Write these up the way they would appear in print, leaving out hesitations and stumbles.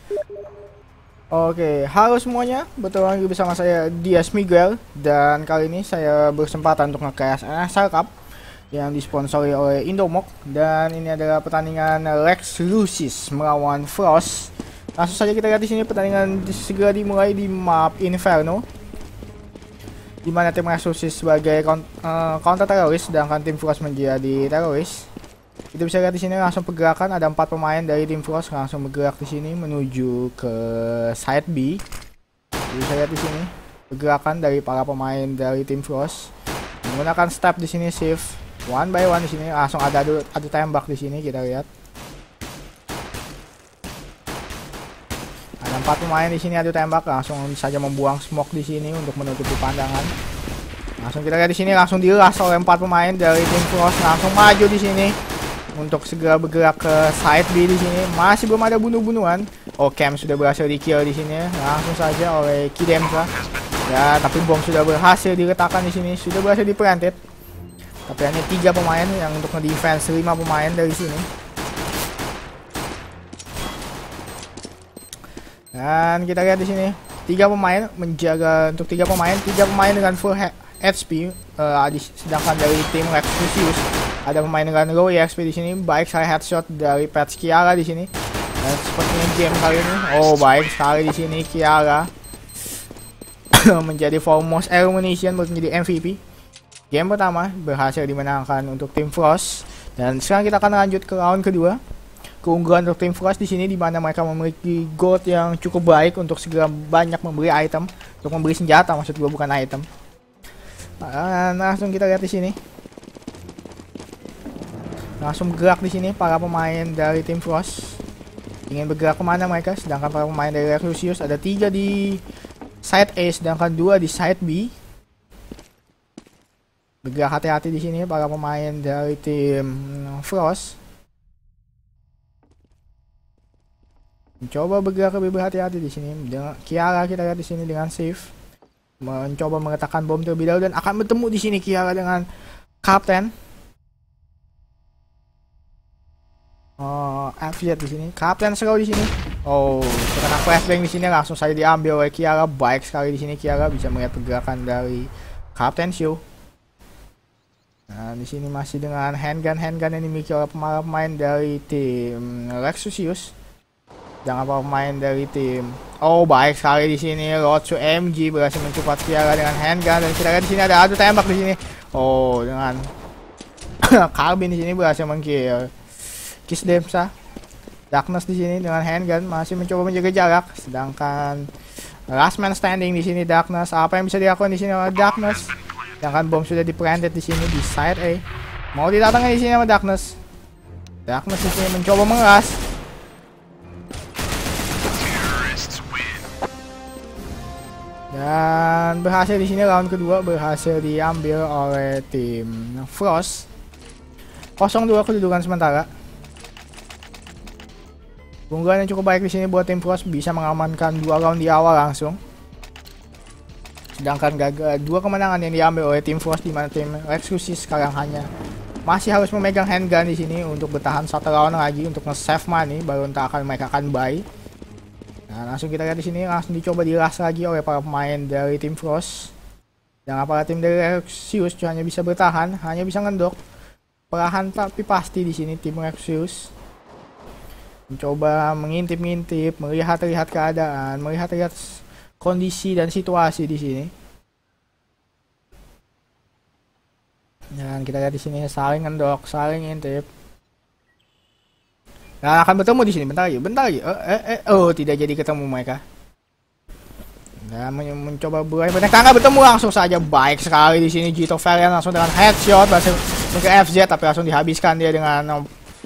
Oke, halo semuanya, betul lagi bersama saya Dias Miguel. Dan kali ini saya berkesempatan untuk nge-cast NSL Cup yang disponsori oleh Indomok. Dan ini adalah pertandingan Lex Lucis melawan Frost. Langsung saja kita lihat di sini pertandingan segera dimulai di map Inferno, di mana tim Lex Lucis sebagai counter teroris, sedangkan tim Frost menjadi teroris. Kita bisa lihat di sini langsung pergerakan, ada 4 pemain dari tim Frost langsung bergerak di sini menuju ke side B. Kita bisa lihat di sini pergerakan dari para pemain dari tim Frost menggunakan step di sini, shift one by one di sini, langsung ada tembak di sini. Kita lihat ada 4 pemain di sini, adu tembak, langsung saja membuang smoke di sini untuk menutupi pandangan. Langsung kita lihat di sini langsung dilas oleh 4 pemain dari tim Frost, langsung maju di sini untuk segera bergerak ke side B di sini. Masih belum ada bunuh-bunuhan. Oh, Cam sudah berhasil di kill di sini langsung saja oleh Kidemsa. Ya, tapi bom sudah berhasil diletakkan di sini, sudah berhasil di planted. Tapi hanya 3 pemain yang untuk nge-defense 5 pemain dari sini. Dan kita lihat di sini 3 pemain menjaga untuk 3 pemain dengan full HP. Sedangkan dari tim Lex Lucis ada pemain dengan low EXP di sini. Baik sekali headshot dari Pets Kiara di sini. Dan sepertinya game kali ini, oh baik sekali di sini Kiara menjadi foremost elimination menjadi MVP. Game pertama berhasil dimenangkan untuk tim Frost. Dan sekarang kita akan lanjut ke round kedua. Keunggulan untuk tim Frost di sini di mana mereka memiliki gold yang cukup baik untuk segera banyak membeli item, untuk membeli senjata maksud gue, bukan item. Nah, langsung kita lihat di sini. Langsung bergerak di sini para pemain dari tim Frost. Ingin bergerak kemana mereka? Sedangkan para pemain dari Lex Lucis ada 3 di side A, sedangkan 2 di side B. Bergerak hati-hati di sini para pemain dari tim Frost. Mencoba bergerak lebih berhati-hati di sini. Dengan Kiara kita lihat di sini dengan safe, mencoba meletakkan bom terlebih dahulu dan akan bertemu di sini Kiara dengan Kapten. FZ di sini, Kapten slow di sini. Oh, karena flashbang di sini langsung saja diambil oleh Kiara. Baik sekali di sini Kiara bisa melihat pergerakan dari Kapten Show. Nah, di sini masih dengan handgun yang dimiliki oleh pemain dari tim Lex Lucis. Jangan pemain dari tim. Oh, baik sekali di sini Rotsu MG berhasil mencepat Kiara dengan handgun dan kita lihat di sini ada adu tembak di sini. Oh, dengan Carbine di sini berhasil mengkill Kidemsa. Darkness di sini dengan handgun masih mencoba menjaga jarak, sedangkan last man standing di sini Darkness. Apa yang bisa dilakukan di sini oleh Darkness? Sedangkan bom sudah diplanted di sini di side A. Mau didatangkan di sini sama Darkness. Darkness di sini mencoba mengeras. Dan berhasil di sini round kedua berhasil diambil oleh tim Frost. 0-2 kedudukan sementara. Keunggulan yang cukup baik di sini buat tim Frost, bisa mengamankan 2 round di awal langsung. Sedangkan gagal 2 kemenangan yang diambil oleh tim Frost, di mana tim Lex Lucis sekarang hanya masih harus memegang handgun di sini untuk bertahan 1 round lagi untuk nge-save money, baru entah mereka akan buy. Nah, langsung kita lihat di sini langsung dicoba dilas lagi oleh para pemain dari tim Frost. Dan para tim dari Lex Lucis hanya bisa bertahan, hanya bisa ngendok. Perlahan tapi pasti di sini tim Lex Lucis mencoba mengintip-ngintip, melihat-lihat keadaan, melihat-lihat kondisi dan situasi di sini. Dan kita lihat di sini saling ngendok, saling ngintip. Nah, akan bertemu di sini bentar lagi. Oh, tidak jadi ketemu mereka. Nah, mencoba buat tangga bertemu langsung saja. Baik sekali di sini Jito Varian langsung dengan headshot berhasil ke FZ, tapi langsung dihabiskan dia dengan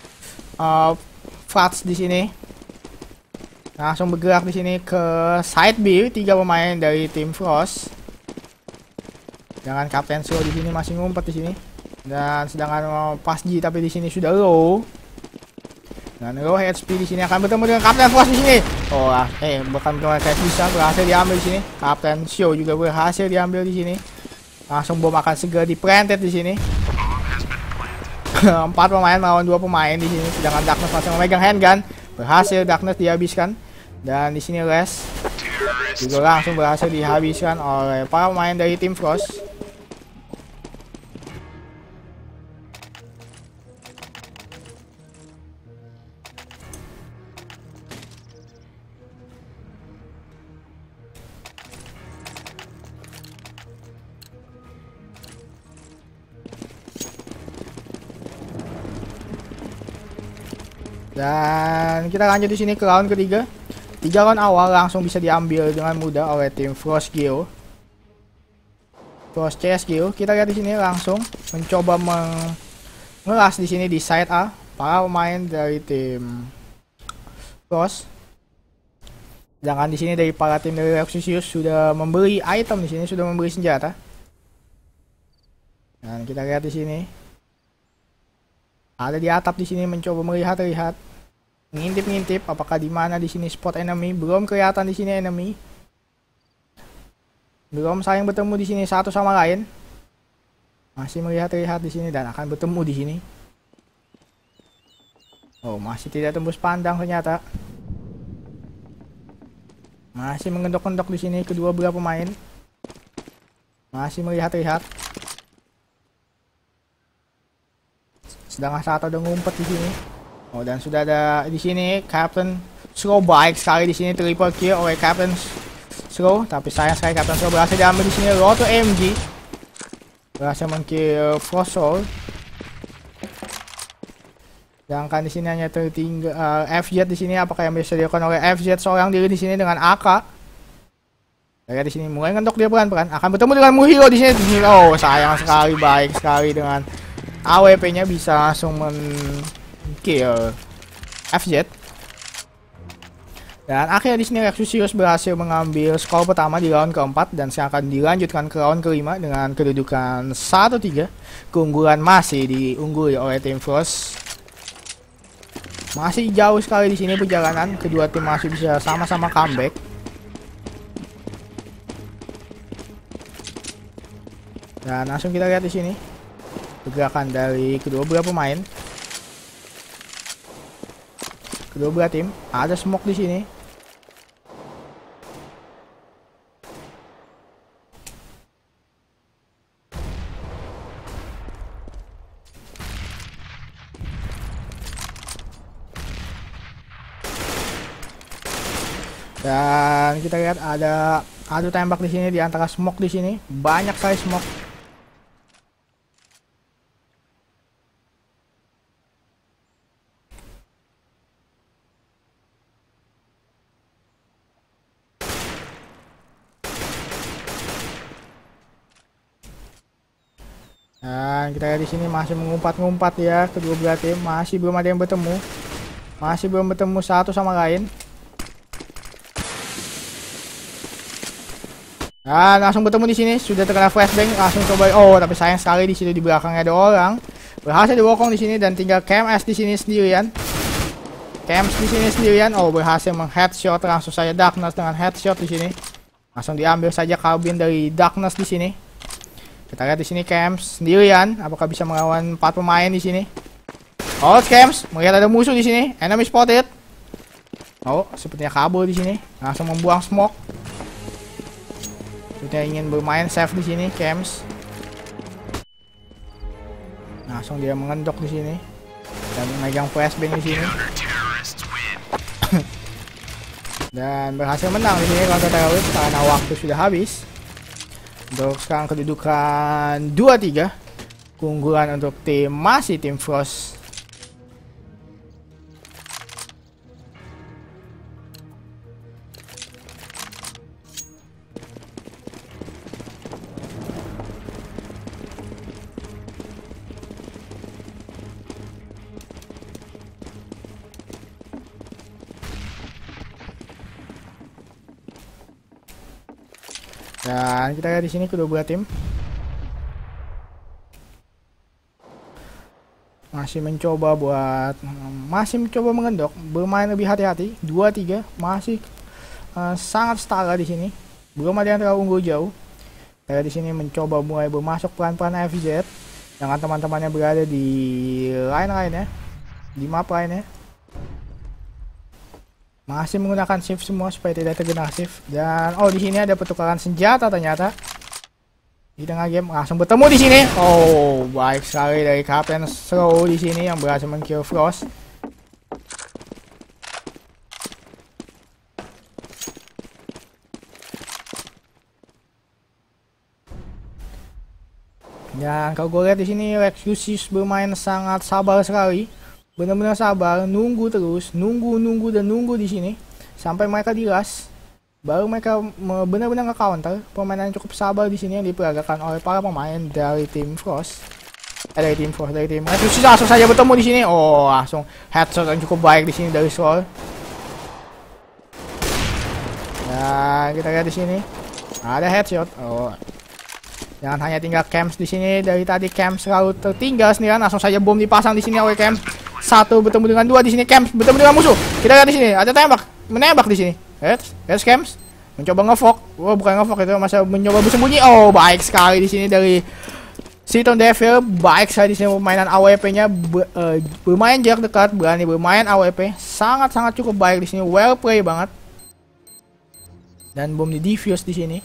Frats di sini. Langsung bergerak di sini ke side B, 3 pemain dari tim Frost. Jangan Kapten Slow di sini masih ngumpet di sini. Dan sedangkan Pasji tapi di sini sudah low. Dan low HP di sini akan bertemu dengan Kapten Frost di sini. Oh, bukan kayak bisa berhasil diambil di sini. Kapten Show juga berhasil diambil di sini. Langsung bom akan segera diplanted di sini. 4 pemain melawan 2 pemain di sini, sedangkan Darkness masih memegang handgun. Berhasil Darkness dihabiskan. Dan di sini Les juga langsung berhasil dihabiskan oleh para pemain dari tim Frost. Dan kita lanjut di sini ke round ketiga. 3 round awal langsung bisa diambil dengan mudah oleh tim Frost Geo. Frost CS Geo. Kita lihat di sini langsung mencoba mengelas di sini di side A para pemain dari tim Frost. Sedangkan di sini dari para tim dari Rexusius sudah membeli item di sini, sudah membeli senjata. Dan kita lihat di sini ada di atap di sini mencoba melihat-lihat, ngintip-ngintip apakah di mana di sini spot enemy. Belum kelihatan di sini enemy. Belum saling bertemu di sini satu sama lain. Masih melihat-lihat di sini dan akan bertemu di sini. Oh, masih tidak tembus pandang ternyata. Masih mengendok-endok di sini kedua belah pemain. Masih melihat-lihat. Sedangkan satu ada ngumpet di sini. Oh, dan sudah ada di sini Captain Slow. Baik sekali di sini triple kill oleh Captain Slow, tapi sayang sekali Captain Slow berhasil diambil di sini. Roto MG berhasil mengkill Frost Soul. Sedangkan di sini hanya tertinggal FZ di sini. Apakah yang bisa dilakukan oleh FZ seorang diri di sini dengan AK? Lihat di sini mulai ngendok dia pelan-pelan. Akan bertemu dengan Muhiro di sini. Oh, sayang sekali. Baik sekali dengan AWP-nya bisa langsung men-kill FZ. Dan akhirnya di sini Rexusius berhasil mengambil skor pertama di round keempat dan akan dilanjutkan ke round kelima dengan kedudukan 1-3. Keunggulan masih diungguli oleh tim Frost. Masih jauh sekali di sini perjalanan, kedua tim masih bisa sama-sama comeback. Dan langsung kita lihat di sini pergerakan dari kedua belah pemain, kedua belah tim. Ada smoke di sini. Dan kita lihat ada adu tembak di sini di antara smoke di sini. Banyak sekali smoke. Dan kita lihat di sini masih mengumpat-ngumpat ya kedua belah tim, masih belum ada yang bertemu. Masih belum bertemu satu sama lain. Dan langsung bertemu di sini, sudah terkena flashbang, langsung coba. Oh, tapi sayang sekali di situ di belakangnya ada orang. Berhasil dibokong di sini dan tinggal KMS di sini sendirian. KMS di sini sendirian. Oh, berhasil meng-headshot langsung saja Darkness dengan headshot di sini. Langsung diambil saja karbin dari Darkness di sini. Kita lihat di sini Camps sendirian, apakah bisa melawan 4 pemain di sini? Oh, Camps melihat ada musuh di sini, enemy spotted. Oh, sepertinya kabur di sini, langsung membuang smoke. Sudah ingin bermain safe di sini, Camps. Langsung dia mengendok di sini dan memegang flashbang di sini. Dan berhasil menang di sini counter terrorist karena waktu sudah habis. Untuk sekarang kedudukan 2-3. Keunggulan untuk tim masih tim Frost. Dan kita lihat di sini kedua belah tim masih mencoba mengendok, bermain lebih hati-hati. 2-3 masih sangat setara di sini. Belum ada yang terlalu unggul jauh. Kita lihat di sini mencoba mulai bermasuk pelan-pelan FZ dengan teman-temannya berada di line lainnya, di map lainnya. Masih menggunakan shift semua supaya tidak terkena shift. Dan oh di sini ada pertukaran senjata ternyata. Di tengah game langsung bertemu di sini. Oh, baik sekali dari Captain Slow di sini yang berhasil meng-kill Frost. Dan kalau gue lihat di sini Rexusis bermain sangat sabar sekali, benar-benar sabar, nunggu terus, nunggu dan nunggu di sini sampai mereka dilas, baru mereka benar-benar nge-counter. Permainan yang cukup sabar di sini yang diperagakan oleh para pemain dari tim Frost. Dari tim Rexusis langsung saja bertemu di sini. Oh, langsung headshot yang cukup baik di sini dari Sol. Nah, kita lihat di sini ada headshot. Oh. Jangan hanya tinggal Camps di sini. Dari tadi Camps selalu tertinggal sendirian. Langsung saja bom dipasang di sini oleh Camps. Satu bertemu dengan dua di sini. Camps bertemu dengan musuh. Kita lihat di sini ada menembak di sini. Lihat Camps mencoba ngefok. Oh, bukan ngefok itu, masa mencoba bersembunyi. Oh, baik sekali di sini dari Seaton Devil. Baik sekali di sini permainan AWP-nya, bermain jarak dekat, berani bermain AWP. Sangat-sangat cukup baik di sini. Well play banget. Dan bom di defuse di sini.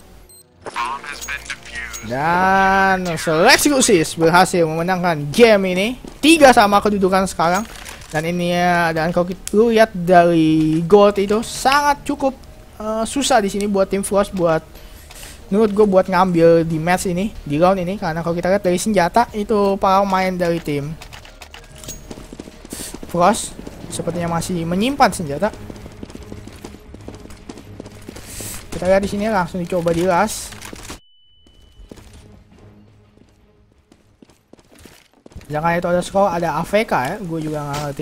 Dan Rexusis berhasil memenangkan game ini 3-3 kedudukan sekarang. Dan ini ya, dan kalau kita lihat dari gold itu sangat cukup susah di sini buat tim Frost, buat menurut gue buat ngambil di match ini, di round ini, karena kalau kita lihat dari senjata itu para pemain dari tim Frost sepertinya masih menyimpan senjata. Kita lihat di sini langsung dicoba dilas. Jangan itu ada scroll, ada AFK ya, gue juga nggak ngerti.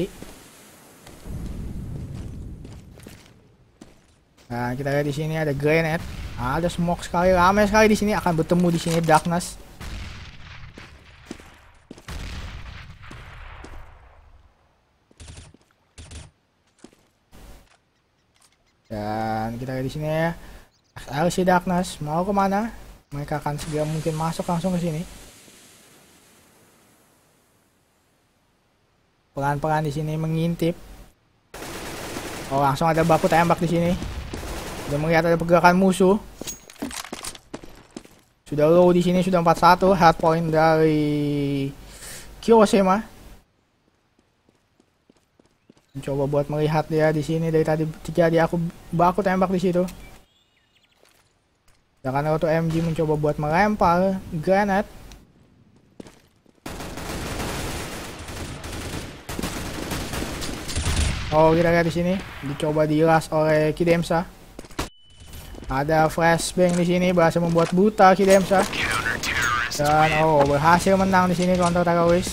Nah, kita lihat di sini ada grenade, ada smoke sekali, ramai sekali di sini, akan bertemu di sini Darkness. Dan kita lihat di sini ya, LC Darkness mau kemana? Mereka akan segera mungkin masuk langsung ke sini. Pelan-pelan di sini mengintip. Oh, langsung ada baku tembak di sini. Udah melihat ada pergerakan musuh. Sudah low di sini, sudah 41 hard point dari Kiyosema. Mencoba buat melihat dia di sini dari tadi terjadi aku baku tembak di situ. Sedangkan Auto MG mencoba buat melempar granat. Oh, kita lihat di sini dicoba dilas oleh Kidemsa. Ada flashbang di sini berhasil membuat buta Kidemsa. Dan oh, berhasil menang di sini counter teroris.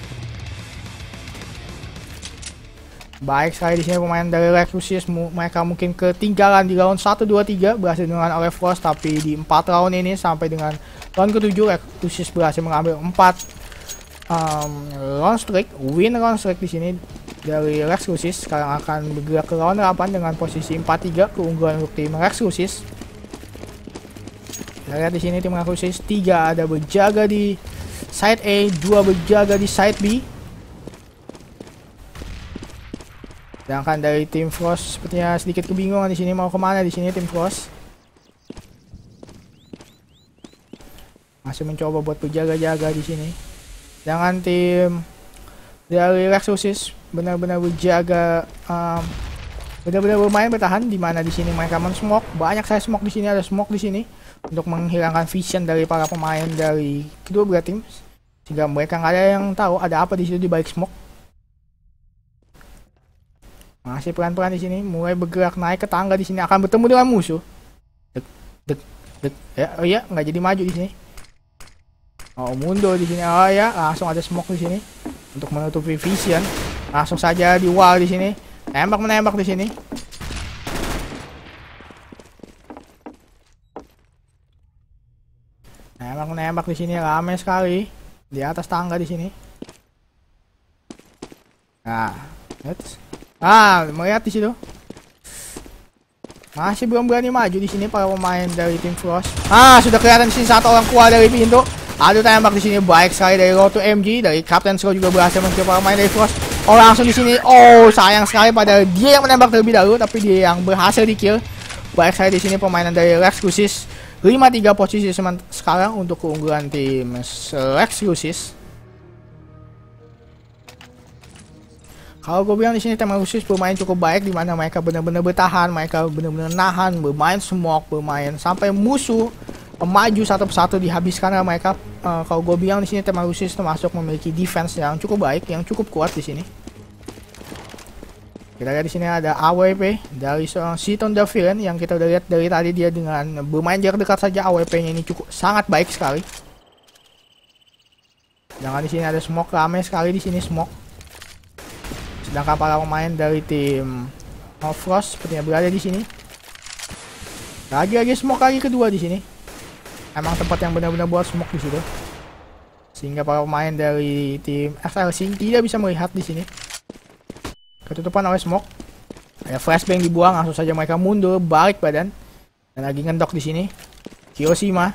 Baik sekali di sini pemain dari Rexusis, mereka mungkin ketinggalan di round 1 2 3 berhasil dengan oleh Frost, tapi di 4 round ini sampai dengan round ke-7 Rexusis berhasil mengambil 4 round streak, win round streak di sini dari Rexusis. Sekarang akan bergerak ke round 8 dengan posisi 4-3 keunggulan untuk tim Rexusis. Kita lihat di sini tim Rexusis 3 ada berjaga di side A, 2 berjaga di side B. Sedangkan dari tim Frost sepertinya sedikit kebingungan di sini mau kemana di sini tim Frost. Masih mencoba buat berjaga-jaga di sini. Sedangkan tim dari Rexusis benar-benar berjaga, benar-benar bermain bertahan, di mana di sini mereka men-smoke. Banyak saya smoke di sini, ada smoke di sini untuk menghilangkan vision dari para pemain dari kedua belah tim, sehingga mereka nggak ada yang tahu ada apa di situ di balik smoke. Masih pelan-pelan di sini, mulai bergerak naik ke tangga di sini, akan bertemu dengan musuh. Dek. Ya, oh iya, nggak jadi maju di sini. Oh, mundur di sini. Oh ya, langsung ada smoke di sini untuk menutupi vision. Langsung saja di wall di sini. Menembak di sini. Menembak di sini, ramai sekali di atas tangga di sini. Nah, melihat di situ. Masih belum berani maju di sini para pemain dari tim Frost. Sudah kelihatan di sini satu orang keluar dari pintu. Ada tembak di sini baik sekali dari Auto MG, dari Captain Slow juga berhasil mencuri para pemain dari Frost. Oh, langsung di sini. Oh, sayang sekali pada dia yang menembak terlebih dahulu, tapi dia yang berhasil di-kill. Baik saya di sini permainan dari Rex Lucis. 5-3 posisi sekarang untuk keunggulan tim Rex Lucis. Kalau gue bilang di sini tim Lucis bermain cukup baik, di mana mereka benar-benar bertahan, mereka benar-benar nahan, bermain smoke, bermain sampai musuh maju satu persatu dihabiskan oleh mereka. Kalau gue bilang di sini tim Lucis termasuk memiliki defense yang cukup baik, yang cukup kuat di sini. Kita lihat di sini ada AWP dari seorang Seton the Villain yang kita udah lihat dari tadi, dia dengan bermain jarak dekat saja AWP-nya ini cukup sangat baik sekali. Sedangkan di sini ada smoke, ramai sekali di sini smoke. Sedangkan para pemain dari tim Frost sepertinya berada di sini. Lagi-lagi smoke lagi kedua di sini. Emang tempat yang benar-benar buat smoke di situ. Sehingga para pemain dari tim SLC tidak bisa melihat di sini. Ketutupan oleh smoke. Ada flashbang dibuang, langsung saja mereka mundur, balik badan. Dan lagi ngendok di sini. Kiyoshima.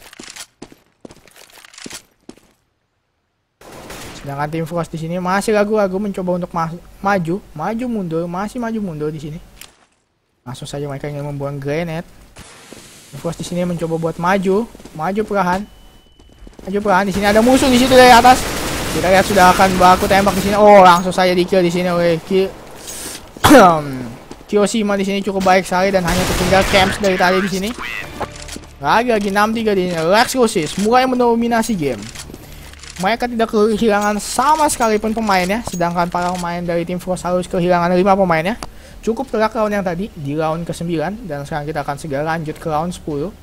Sedangkan tim Frost di sini masih ragu-ragu mencoba untuk maju mundur, masih maju mundur di sini. Langsung saja mereka ingin membuang grenade. Tim Frost di sini mencoba buat maju perlahan. Maju perlahan, di sini ada musuh di situ dari atas. Kita lihat sudah akan baku tembak di sini. Oh, langsung saja di-kill di sini oleh Kiyoshima di sini cukup baik sekali dan hanya tertinggal camps dari tadi di sini. Lagi-lagi 6-3 di sini. Rex Lucis mulai mendominasi game. Mereka tidak kehilangan sama sekali pun pemainnya, sedangkan para pemain dari tim Frost harus kehilangan 5 pemainnya. Cukup telak round yang tadi di round ke-9 dan sekarang kita akan segera lanjut ke round 10.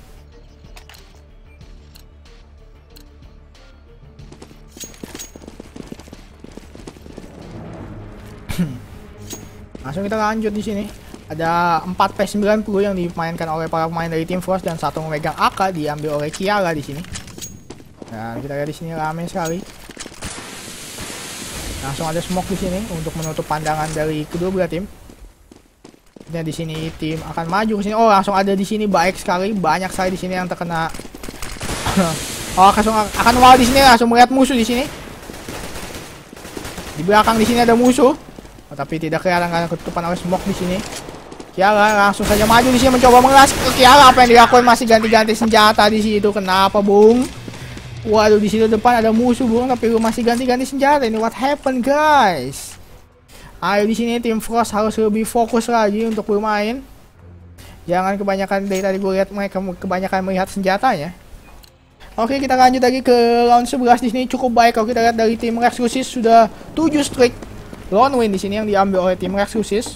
Langsung kita lanjut di sini. Ada 4P90 yang dimainkan oleh para pemain dari tim Frost dan satu memegang AK diambil oleh Kiara di sini. Dan kita lihat di sini ramai sekali. Langsung ada smoke di sini untuk menutup pandangan dari kedua belah tim. Dan di sini tim akan maju ke sini. Oh, langsung ada di sini baik sekali, banyak sekali di sini yang terkena. Oh, langsung akan wow di sini, langsung melihat musuh di sini. Di belakang di sini ada musuh. Oh, tapi tidak kelihatan karena ketutupan oleh smoke di sini. Kiara langsung saja maju di sini mencoba mengelas ke Kiara. Apa yang dilakukan, masih ganti-ganti senjata di situ. Kenapa, Bung? Waduh, di situ depan ada musuh, Bung, tapi lu masih ganti-ganti senjata. Ini what happened, guys? Ayo di sini tim Frost harus lebih fokus lagi untuk bermain. Jangan kebanyakan, dari tadi gue lihat mereka kebanyakan melihat senjatanya. Oke, kita lanjut lagi ke round 11 di sini. Cukup baik kalau kita lihat dari tim Rex Lucis sudah 7 streak lone win di sini yang diambil oleh tim Rex Lucis.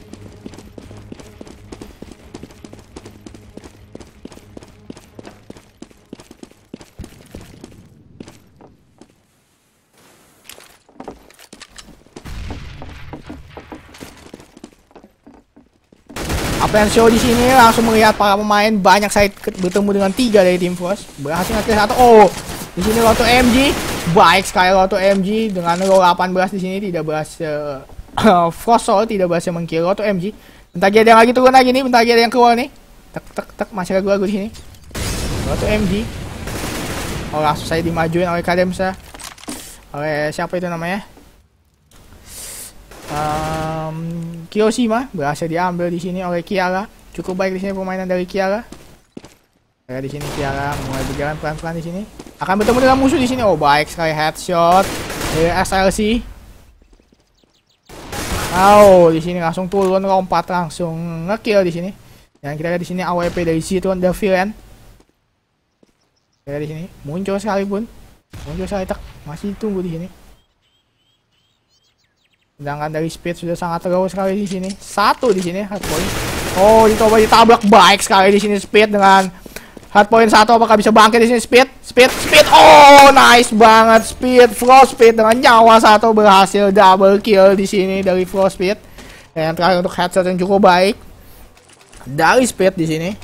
Apa yang show di sini langsung melihat para pemain banyak saya bertemu dengan 3 dari tim Frost. Berhasil nge-kill 1. Oh, di sini Roto MG. Baik sekali Roto MG dengan roll 18 di sini tidak berhasil. Frost Soul tidak berhasil meng-kill Roto MG. Bentar lagi ada yang lagi turun lagi nih, bentar lagi ada yang keluar nih. Tek masih ragu-ragu di sini. Roto MG. Oh, langsung saya dimajuin oleh Kademsa. Oleh siapa itu namanya? Kiyoshima berhasil diambil di sini oleh Kiara. Cukup baik di sini permainan dari Kiara. Ya, di sini Kiara mulai berjalan pelan-pelan di sini. Akan bertemu dengan musuh di sini. Oh, baik sekali headshot dari SLC. Oh, di sini langsung turun lompat langsung ngekill di sini. Dan kita lihat di sini AWP dari Seton the Villain. Kita di sini muncul sekalipun. Muncul sekali, masih tunggu di sini. Sedangkan dari speed sudah sangat low sekali di sini. 1 di sini hardpoint. Oh, dicoba ditabrak baik sekali di sini speed dengan hardpoint 1. Apakah bisa bangkit di sini speed? Oh, nice banget speed. Frost speed dengan nyawa 1 berhasil double kill di sini dari Frost speed. Dan yang terakhir untuk headshot yang cukup baik dari speed di sini.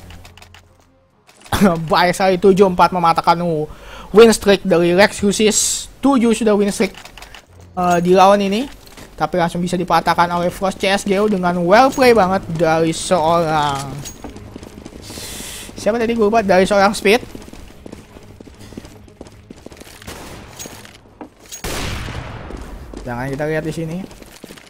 Baik sekali 7-4 mematahkan win streak dari Rex Lucis. 7 sudah win streak di lawan ini. Tapi langsung bisa dipatahkan oleh Frost CSGO dengan well play banget dari seorang, siapa tadi gue lupa, dari seorang Speed. Jangan kita lihat di sini.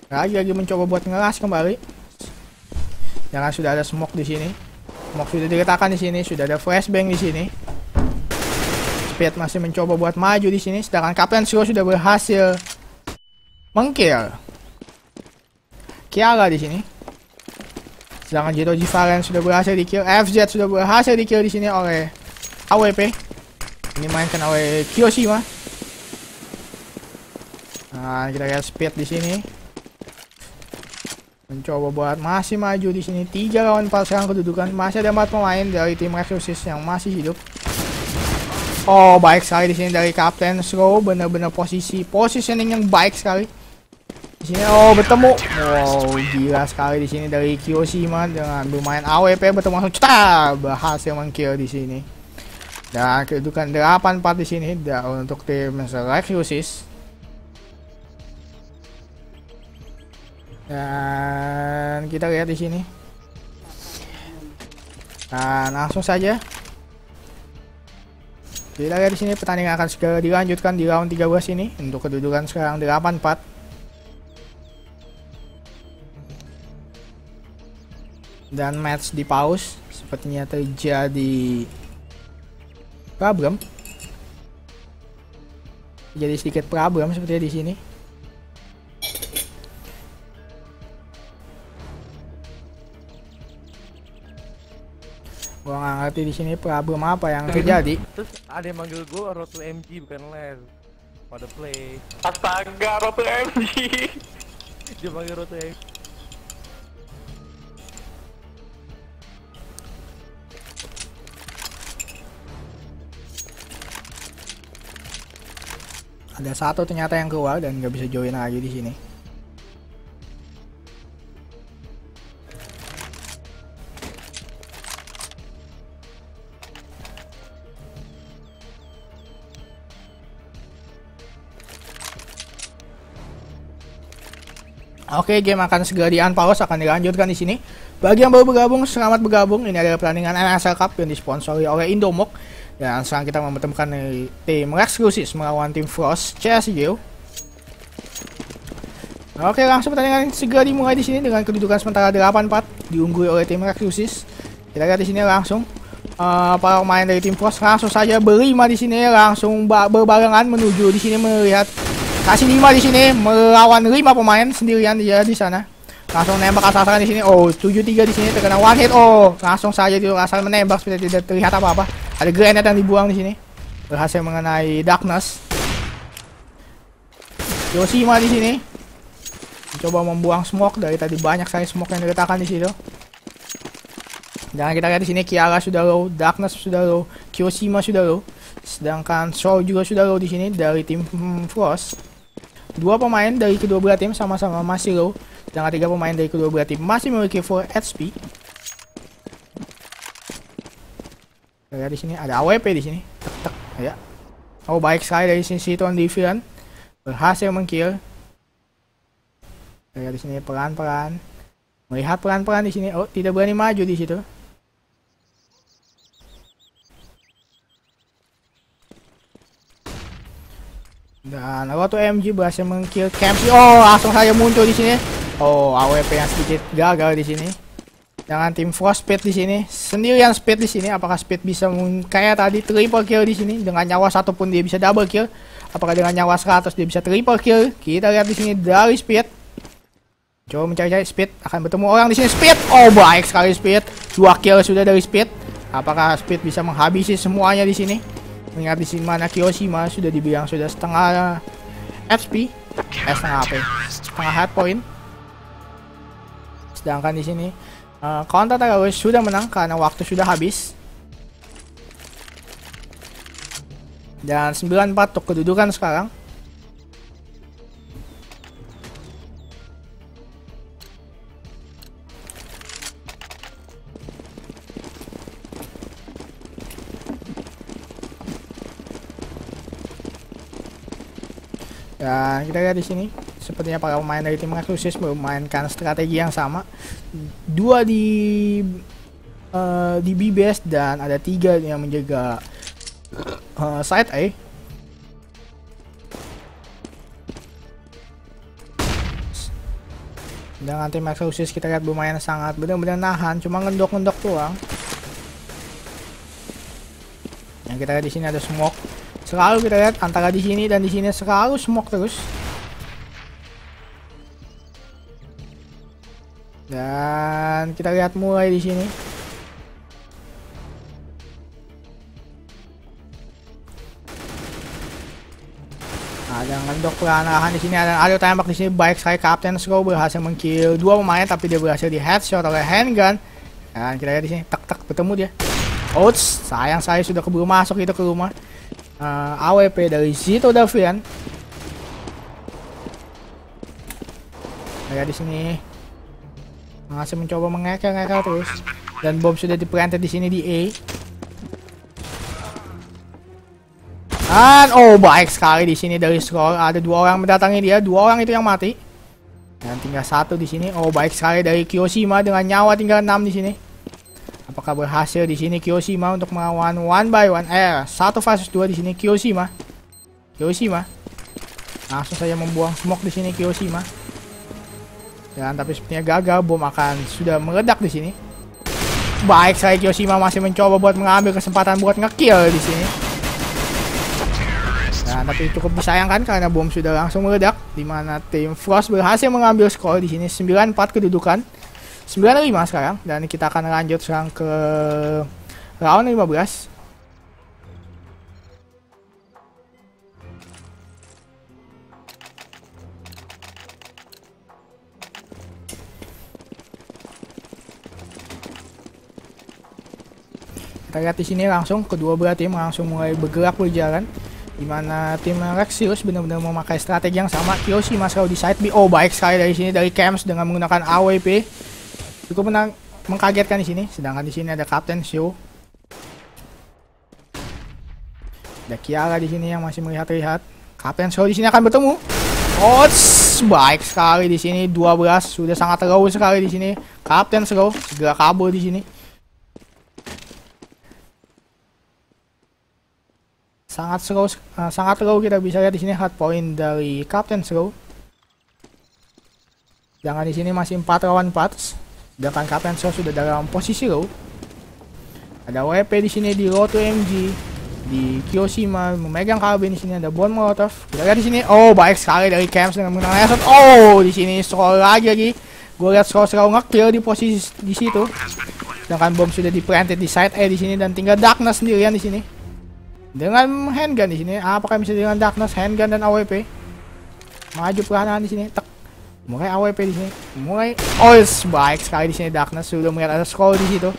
Lagi mencoba buat ngeras kembali. Jangan, sudah ada smoke di sini. Smoke sudah diletakkan di sini, sudah ada flashbang di sini. Speed masih mencoba buat maju di sini, sedangkan Captain Slow sudah berhasil mengkill Kiara di sini. Sedangkan Jito Jivaren sudah berhasil di kill, FZ sudah berhasil di kill di sini oleh AWP. Ini mainkan oleh Kiyoshima. Nah, kita lihat Speed di sini. Mencoba buat masih maju di sini. 3 lawan 4 sekarang kedudukan. Masih ada 4 pemain dari tim Resources yang masih hidup. Oh, baik sekali di sini dari Captain Slow. Benar-benar positioning yang baik sekali. Di sini bertemu. Wow, gila sekali di sini dari Kiyoshima dengan bermain AWP bertemu langsung cetar berhasil mengkill di sini. Dan kedudukan 8-4 di sini untuk tim Resources. Dan kita lihat di sini. Dan langsung saja kita lihat di sini pertandingan akan segera dilanjutkan di round 13 ini untuk kedudukan sekarang 8-4. Dan match di pause sepertinya terjadi problem. Jadi sedikit problem sepertinya di sini. Gua nggak ngerti di sini problem apa yang terjadi. Terus ada yang manggil gue Roto MG bukan Les. Pada play. Astaga, Roto MG. Dia manggil Roto MG. Ada satu ternyata yang keluar dan nggak bisa join lagi di sini. Oke, game akan segera di-unpause, akan dilanjutkan di sini. Bagi yang baru bergabung, selamat bergabung. Ini adalah pertandingan NSL Cup yang disponsori oleh Indomok. Dan sekarang kita mempertemukan tim Rex melawan tim Frost CSGO. Oke, langsung pertandingan segera dimulai di sini dengan kedudukan sementara 8-4 diungguli oleh tim Rex. Kita lihat di sini langsung para pemain dari tim Frost langsung saja berlima di sini, langsung berbarengan menuju di sini melihat kasih 5 di sini melawan 5 pemain sendirian dia di sana. Langsung nembak asal-asalan di sini. Oh, 7-3 di sini terkena one hit. Oh, langsung saja dia asal menembak seperti tidak terlihat apa-apa. Ada grenade yang dibuang di sini. Berhasil mengenai Darkness. Yoshima di sini mencoba membuang smoke, dari tadi banyak sekali smoke yang diletakkan di situ. Dan kita lihat di sini Kiara sudah low, Darkness sudah low, Kiyoshima sudah low. Sedangkan Shaw juga sudah low di sini dari tim Frost. 2 pemain dari kedua belah tim sama-sama masih low. Sedangkan 3 pemain dari kedua belah tim masih memiliki full HP. Lihat di sini ada AWP di sini. Tek ya. Oh, baik sekali dari sini Ton Divian berhasil mengkill. Lihat di sini pelan-pelan. Melihat pelan-pelan di sini. Oh, tidak berani maju di situ. Dan Roto MG berhasil mengkill Campy. Oh, langsung saja muncul di sini. Oh, AWP yang sedikit gagal di sini. Dengan tim Frost Speed di sini, sendirian Speed di sini. Apakah Speed bisa kayak tadi triple kill di sini dengan nyawa 1 pun dia bisa double kill? Apakah dengan nyawa 100 dia bisa triple kill? Kita lihat di sini dari Speed. Coba mencari-cari Speed, akan bertemu orang di sini. Speed. Oh, baik sekali Speed. 2 kill sudah dari Speed. Apakah Speed bisa menghabisi semuanya di sini? Mengingat di sini mana Kiyoshima sudah dibilang sudah setengah HP, setengah HP, setengah hard point. Sedangkan di sini Counter Terrorist sudah menang karena waktu sudah habis. Dan 9-4 untuk kedudukan sekarang. Dan kita lihat di sini, sepertinya para pemain dari tim Rex memainkan strategi yang sama. 2 di B-base dan ada 3 yang menjaga side A. Dengan tim Exorcist kita lihat lumayan sangat benar-benar nahan, cuma ngendok-ngendok doang. Yang kita lihat di sini ada smoke. Selalu kita lihat antara di sini dan di sini selalu smoke terus. Dan kita lihat mulai di sini. Ada ngendok perlahan di sini, ada tembak di sini. Baik sekali Captain Slow berhasil mengkill dua pemain, tapi dia berhasil di headshot oleh handgun. Dan kita lihat di sini, tak bertemu dia. Ouch, sayang saya sudah keburu masuk itu ke rumah. AWP dari Zito Davian. Lihat di sini. Masih mencoba mengeker-ngeker terus, dan bom sudah diplanted di sini di A. Dan oh baik sekali di sini dari Scroll, ada dua orang mendatangi dia, dua orang itu yang mati. Dan tinggal satu di sini. Oh baik sekali dari Kyoshima dengan nyawa tinggal 6 di sini. Apakah berhasil di sini Kyoshima untuk melawan 1 versus 2 di sini Kyoshima. Langsung saja membuang smoke di sini Kyoshima. Dan tapi sepertinya gagal, bom akan sudah meledak di sini. Baik sekali Kyoshima masih mencoba buat mengambil kesempatan buat ngekill di sini. Dan tapi cukup disayangkan karena bom sudah langsung meledak, di mana tim Frost berhasil mengambil skor di sini 9-4 kedudukan. 9-5 sekarang, dan kita akan lanjut sekarang ke round 15. Kita lihat di sini langsung kedua belah tim langsung mulai bergerak berjalan, di mana tim Rexius benar-benar memakai strategi yang sama. Kyoshima selalu di side B. Oh baik sekali dari sini dari Camps dengan menggunakan AWP. Cukup mengkagetkan di sini. Sedangkan di sini ada Captain Show. Ada Kiara di sini yang masih melihat-lihat. Captain Show di sini akan bertemu. Oh, baik sekali di sini 12. Sudah sangat low sekali di sini. Captain Show segera kabur di sini. Sangat low kita bisa lihat di sini hard point dari Captain Show. Sedangkan di sini masih 4 lawan 4. Sedangkan Captain Show sudah dalam posisi low. Ada WP di sini di Roto MG, di Kyoshima memegang karbin di sini, ada Bon Molotov. Kita lihat di sini. Oh, baik sekali dari Camps dengan menggunakan headshot. Oh, di sini scroll lagi. Gue lihat scroll selalu ngekill di posisi di situ. Sedangkan bom sudah diplanted di side A di sini, dan tinggal Darkness sendirian di sini. Dengan handgun di sini. Apakah bisa dengan Darkness, handgun dan AWP? Maju perlahan di sini. Tak. Mulai AWP di sini. Baik sekali di sini Darkness sudah melihat ada scroll di situ.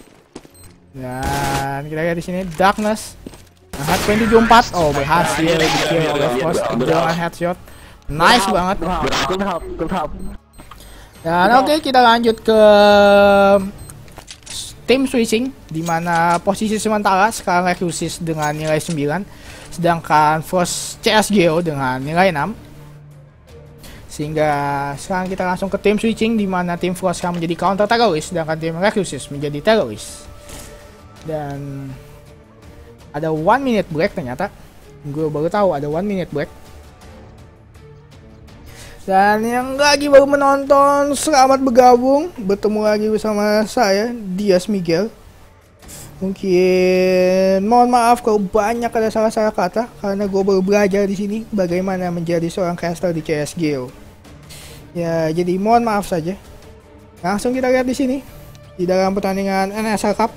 Dan kita lihat di sini Darkness. Nah, 24. Oh, berhasil di-kill oleh Frost dengan headshot. Nice banget. Dan oke, kita lanjut ke tim switching, di mana posisi sementara sekarang Recusis dengan nilai 9, sedangkan Frost CSGO dengan nilai 6. Sehingga sekarang kita langsung ke tim switching, di mana tim Frost akan menjadi counter teroris, sedangkan tim Recusis menjadi teroris. Dan ada 1 minute break ternyata. Gue baru tahu ada 1 minute break. Dan yang lagi baru menonton, selamat bergabung. Bertemu lagi bersama saya, Dias Miguel. Mungkin mohon maaf kalau banyak ada salah-salah kata, karena gue baru belajar di sini bagaimana menjadi seorang caster di CSGO. Ya, jadi mohon maaf saja. Langsung kita lihat di sini di dalam pertandingan NSL Cup.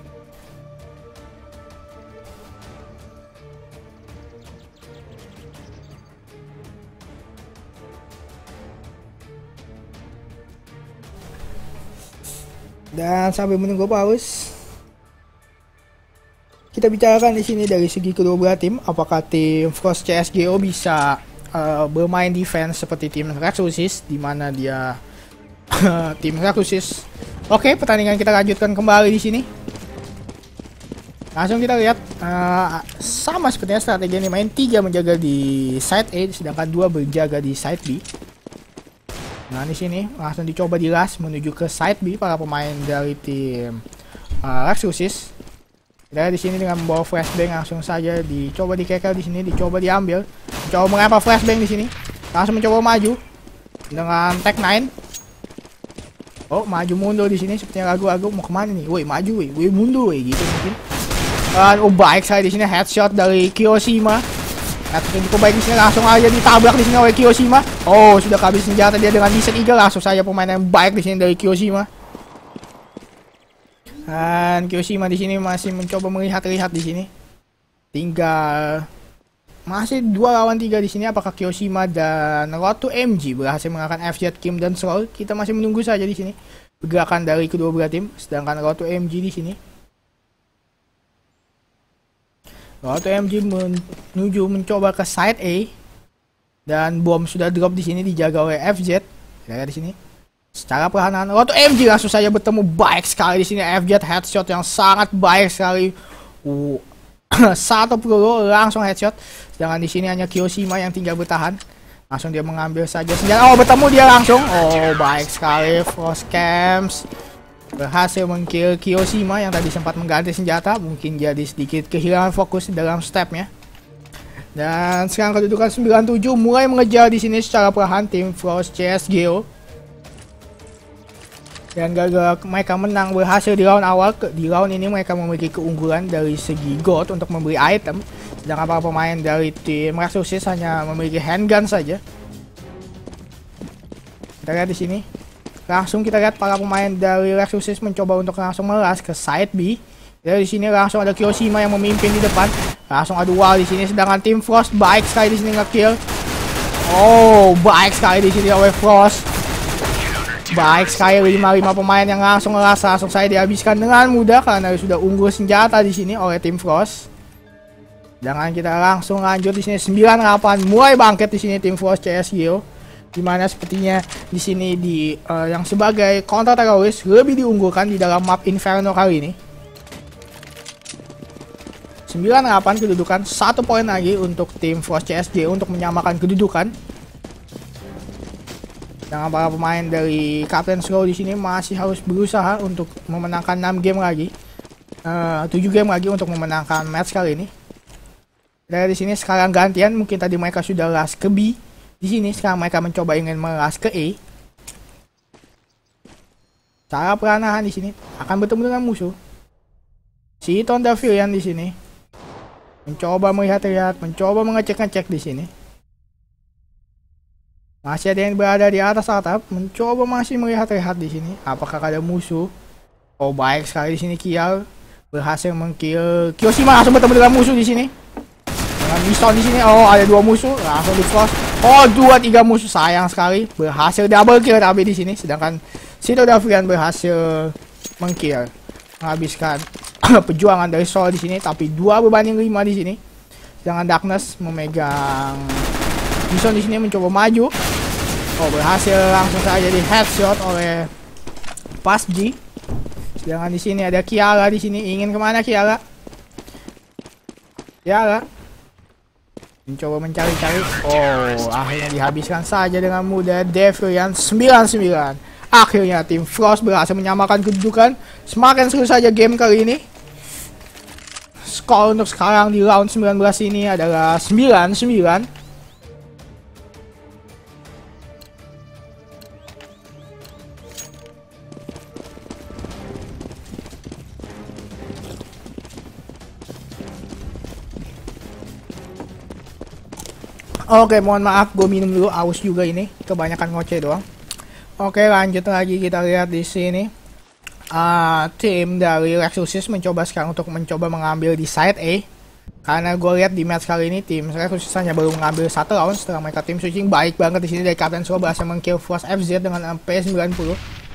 Dan sambil menunggu paus, kita bicarakan di sini dari segi kedua belah tim. Apakah tim Frost CSGO bisa bermain defense seperti tim Recusis, di mana dia tim Recusis. Oke, pertandingan kita lanjutkan kembali di sini. Langsung kita lihat sama sepertinya strategi yang dimain, 3 menjaga di side A, sedangkan 2 berjaga di side B. Nah, di sini langsung dicoba dilas menuju ke side B para pemain dari tim Recusis. Kita di sini dengan membawa flashbang langsung saja dicoba dikekel di sini, dicoba diambil, coba melempar flashbang di sini, langsung mencoba maju dengan tag 9. Oh, maju mundur di sini sepertinya ragu-ragu mau kemana nih? Woi, maju woi mundur woi gitu mungkin. Dan oh baik saya di sini headshot dari Kiyoshima. Headshot cukup baik di sini langsung aja ditabrak di sini oleh Kiyoshima. Oh, sudah kehabis senjata dia dengan Desert Eagle, langsung saja pemain yang baik di sini dari Kiyoshima. Dan Kiyoshima di sini masih mencoba melihat-lihat di sini. Tinggal masih 2 lawan 3 di sini. Apakah Kiyoshima dan Road to MG berhasil mengalahkan FZ Kim dan Stroll? Kita masih menunggu saja di sini pergerakan dari kedua belah tim. Sedangkan Road to MG di sini, Road to MG menuju mencoba ke side A dan bom sudah drop di sini dijaga oleh FZ. Kita lihat di sini. Secara perlahan Road to MG langsung saja bertemu baik sekali di sini FZ headshot yang sangat baik sekali. Satu peluru langsung headshot. Sedangkan di sini hanya Kiyoshima yang tinggal bertahan. Langsung dia mengambil saja senjata. Oh, bertemu dia langsung. Oh, baik sekali. Frost Camps berhasil mengkill Kiyoshima yang tadi sempat mengganti senjata. Mungkin jadi sedikit kehilangan fokus dalam stepnya. Dan sekarang kedudukan 97 mulai mengejar di sini secara perlahan tim Frost CSGO. Dan gagal mereka menang berhasil di round awal, di round ini mereka memiliki keunggulan dari segi gold untuk membeli item. Sedangkan para pemain dari tim Resources hanya memiliki handgun saja. Kita lihat di sini. Langsung kita lihat para pemain dari Resources mencoba untuk langsung melas ke side B. Dari sini langsung ada Kiyoshima yang memimpin di depan. Langsung adu wall di sini. Sedangkan tim Frost baik sekali di sini nge-kill. Oh, baik sekali di sini oleh Frost. Baik sekali 5 pemain yang langsung ngelas, langsung saya dihabiskan dengan mudah karena sudah unggul senjata di sini oleh tim Frost. Jangan kita langsung lanjut di sini 9-8 mulai bangkit di sini tim Frost CSGO. Dimana sepertinya di sini yang sebagai counter teroris lebih diunggulkan di dalam map Inferno kali ini. 9-8 kedudukan, 1 poin lagi untuk tim Frost CSGO untuk menyamakan kedudukan. Dengan para pemain dari Captain Slow di sini masih harus berusaha untuk memenangkan 6 game lagi, 7 game lagi untuk memenangkan match kali ini. Dari di sini sekarang gantian, mungkin tadi mereka sudah last ke B. Di sini sekarang mereka mencoba ingin melas ke A. Cara peranahan di sini akan bertemu dengan musuh. Si Tonda Filian di sini mencoba melihat-lihat, mencoba mengecek-ngecek di sini. Masih ada yang berada di atas atap, mencoba masih melihat-lihat di sini. Apakah ada musuh? Oh, baik sekali di sini Kial berhasil mengkill Kiyoshima, langsung bertemu dengan musuh di sini. Dengan Bison di sini. Oh, ada 2 musuh, langsung di frost. Oh, 2-3 musuh, sayang sekali. Berhasil double kill tapi di sini. Sedangkan Sito Davrian berhasil mengkill, menghabiskan perjuangan dari Sol di sini. Tapi 2/5 di sini. Sedangkan Darkness memegang Bison di sini mencoba maju. Oh, berhasil langsung saja di headshot oleh Pas G. Sedangkan di sini ada Kiara di sini. Ingin kemana Kiara? Kiara mencoba mencari-cari. Oh, akhirnya dihabiskan saja dengan mudah. Devrian 99. Akhirnya tim Frost berhasil menyamakan kedudukan. Semakin seru saja game kali ini. Skor untuk sekarang di round 19 ini adalah 9-9. Oke, mohon maaf, gue minum dulu, aus juga ini, kebanyakan ngoceh doang. Oke, lanjut lagi kita lihat di sini. Tim dari Resources mencoba sekarang untuk mencoba mengambil di side A. Karena gue lihat di match kali ini tim Resources hanya baru mengambil 1 round setelah mereka tim switching baik banget di sini dari Captain Slow berhasil mengkill Frost FZ dengan MP90.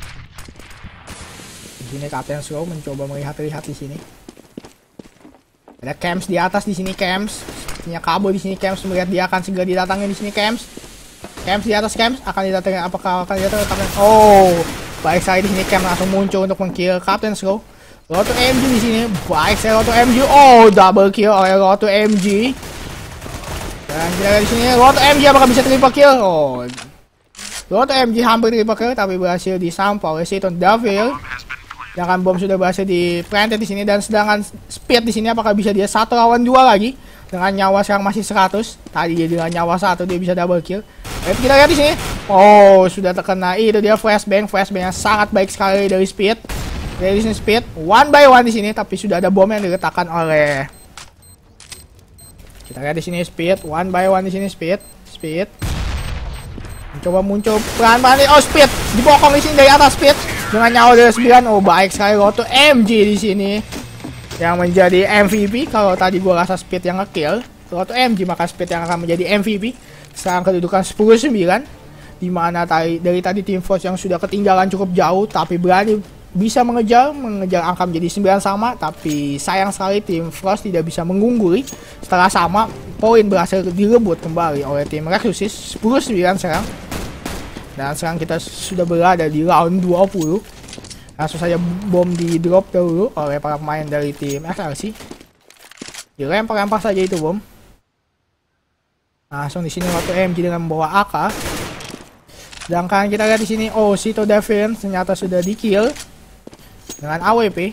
Di sini Captain Slow mencoba melihat-lihat di sini. Ada Camps di atas di sini, Camps. Sepertinya kabur di sini, Camps melihat dia akan segera didatangi di sini, Camps. Camps di atas, Camps akan didatangi. Apakah akan didatangi Captain? Oh, baik sekali di sini Camps langsung muncul untuk mengkill Captain Slow. Road to MG di sini, baik sekali Road to MG. Oh, double kill oleh Road to MG. Dan kita lihat di sini Road to MG apakah bisa triple kill? Oh, Road to MG hampir triple kill tapi berhasil disampau oleh Seton Davil. Sedangkan bom sudah berhasil di planted di sini dan sedangkan speed di sini apakah bisa dia 1 lawan 2 lagi dengan nyawa sekarang masih 100. Tadi dia dengan nyawa 1 dia bisa double kill. Kita lihat di sini. Oh, sudah terkena. Itu dia flashbang. Flashbang yang sangat baik sekali dari Speed. Dari sini Speed. One by one di sini, tapi sudah ada bom yang diletakkan oleh. Kita lihat di sini Speed. One by one di sini Speed. Speed. Mencoba muncul pelan-pelan. Oh, Speed dibokong di sini dari atas Speed dengan nyawa dari 9. Oh, baik sekali Roto MG di sini yang menjadi MVP. Kalau tadi gua rasa Speed yang ngekill Roto MG, maka Speed yang akan menjadi MVP. Sekarang kedudukan 10-9, dimana dari tadi Team Frost yang sudah ketinggalan cukup jauh tapi berani bisa mengejar angka menjadi 9 sama, tapi sayang sekali Team Frost tidak bisa mengungguli. Setelah sama, poin berhasil direbut kembali oleh tim Rexusis 10-9 sekarang. Dan sekarang kita sudah berada di round 20. Langsung saja bom di drop dahulu oleh para pemain dari tim XRC. Dilempar-lempar saja itu bom. Langsung di sini waktu MG dengan membawa AK. Sedangkan kita lihat di sini, oh, Sito Devin ternyata sudah di-kill dengan AWP.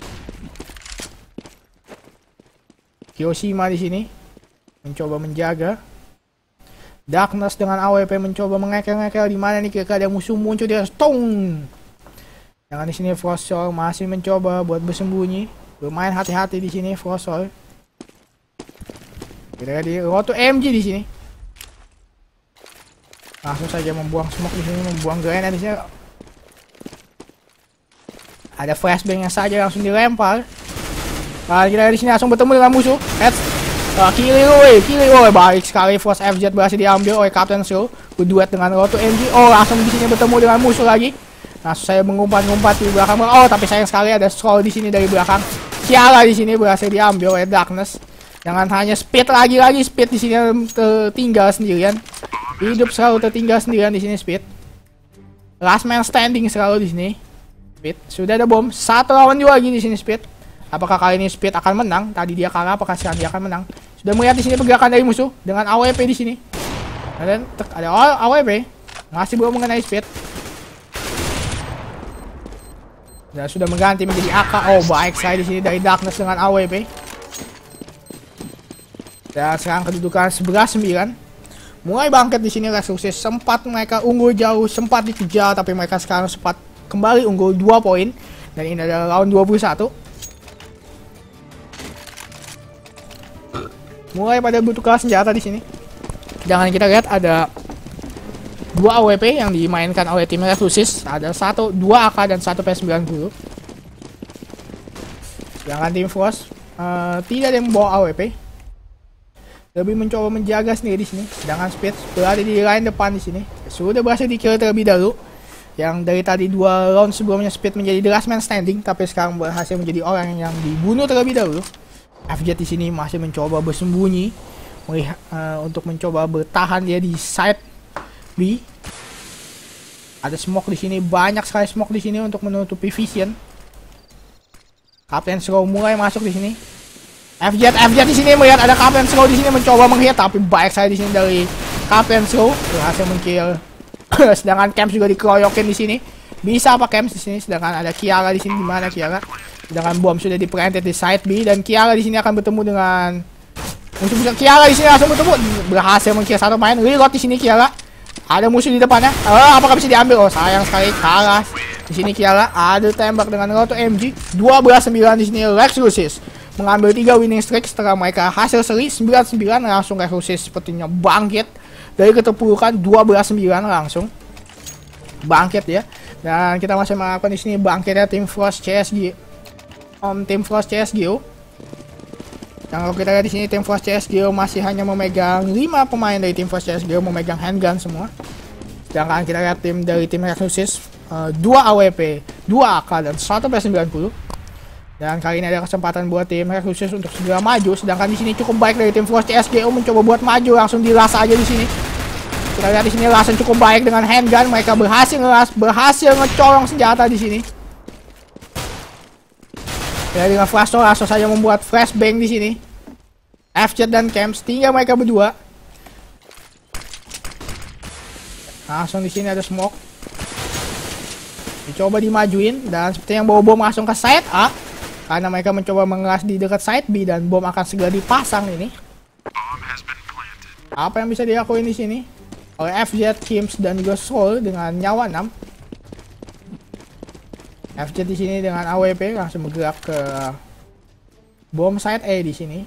Kyoshima di sini mencoba menjaga. Darkness dengan AWP mencoba mengekel-ngekel di mana nih kira-kira ada musuh muncul dia. Tong. Jangan di sini Frostsoul masih mencoba buat bersembunyi. Bermain hati-hati di sini Frostsoul. Kita lihat di Roto MG di sini. Langsung saja membuang smoke di sini, membuang grenade di sini. Ada flashbang yang saja langsung dilempar. Kita di sini langsung bertemu dengan musuh. Kiri, baik sekali. Force FZ berhasil diambil oleh Captain Slow. Berduet dengan Roto MG. Oh, langsung di sini bertemu dengan musuh lagi. Langsung saya mengumpat-ngumpat di belakang. Oh, tapi sayang sekali ada scroll di sini dari belakang. Kiara di sini berhasil diambil oleh Darkness. Jangan hanya Speed lagi Speed di sini tertinggal sendirian. Hidup selalu tertinggal sendirian di sini Speed. Last man standing selalu di sini. Speed sudah ada bom. Satu lawan 2 lagi di sini Speed. Apakah kali ini Speed akan menang? Tadi dia kalah, apakah sekarang dia akan menang? Sudah melihat di sini pergerakan dari musuh dengan AWP di sini. Dan ada AWP masih belum mengenai Speed. Dan sudah mengganti menjadi AK. Oh, baik sekali di sini dari Darkness dengan AWP. Dan sekarang kedudukan 11-9. Mulai bangkit di sini Rexusis. Sempat mereka unggul jauh, sempat dikejar, tapi mereka sekarang sempat kembali unggul 2 poin. Dan ini adalah round 21. Mulai pada bertukar senjata di sini. Jangan kita lihat ada 2 AWP yang dimainkan oleh tim Rexusis. Ada 2 AK dan 1 P90. Sedangkan tim Frost tidak ada yang membawa AWP. Lebih mencoba menjaga sendiri di sini. Sedangkan Speed berada di line depan di sini. Sudah berhasil di-kill terlebih dahulu. Yang dari tadi 2 round sebelumnya Speed menjadi the last man standing, tapi sekarang berhasil menjadi orang yang dibunuh terlebih dahulu. FJ di sini masih mencoba bersembunyi untuk mencoba bertahan dia di side B. Ada smoke di sini, banyak sekali smoke di sini untuk menutupi vision. Captain Slow mulai masuk di sini. FJ di sini melihat ada Captain Slow di sini mencoba menghit, tapi baik saya di sini dari Captain Slow berhasil meng-kill. Sedangkan Camps juga dikeroyokin di sini. Bisa apa Camps di sini? Sedangkan ada Kiara di sini. Di mana Kiara? Sedangkan bom sudah di-planted di side B dan Kiara di sini akan bertemu dengan musuh-musuh. Kiara di sini langsung bertemu, berhasil meng-kill satu main. Reload di sini Kiara. Ada musuh di depannya. Apakah bisa diambil? Oh, sayang sekali kalah. Di sini Kiara ada tembak dengan Roto MG. 12-9 di sini Rexusis mengambil 3 winning streak setelah mereka hasil seri 9-9. Langsung Rexusis sepertinya bangkit dari keterpurukan 12-9 langsung bangkit ya. Dan kita masih melakukan di sini bangkitnya tim Frost CSG. Tim Frost CSGO. Dan kalau kita lihat di sini tim Frost CSGO masih hanya memegang 5 pemain dari tim Frost CSGO memegang handgun semua. Sedangkan kita lihat tim dari tim Rexusis 2 AWP, 2 AK dan 1 P90. Dan kali ini ada kesempatan buat tim Rexusis untuk segera maju. Sedangkan di sini cukup baik dari tim Frost CSGO mencoba buat maju, langsung dilas aja di sini. Kita lihat di sini langsung cukup baik dengan handgun, mereka berhasil ngecolong senjata di sini. Ya, dengan Flashbang langsung saja membuat flashbang di sini. FJ dan Camps tinggal mereka berdua. Langsung di sini ada smoke. Dicoba dimajuin dan seperti yang bawa bom langsung ke side A. Karena mereka mencoba mengeras di dekat side B dan bom akan segera dipasang ini. Apa yang bisa dilakuin di sini? oleh FZ, Kims dan juga Soul dengan nyawa 6. FZ di sini dengan AWP langsung bergerak ke bom side A di sini.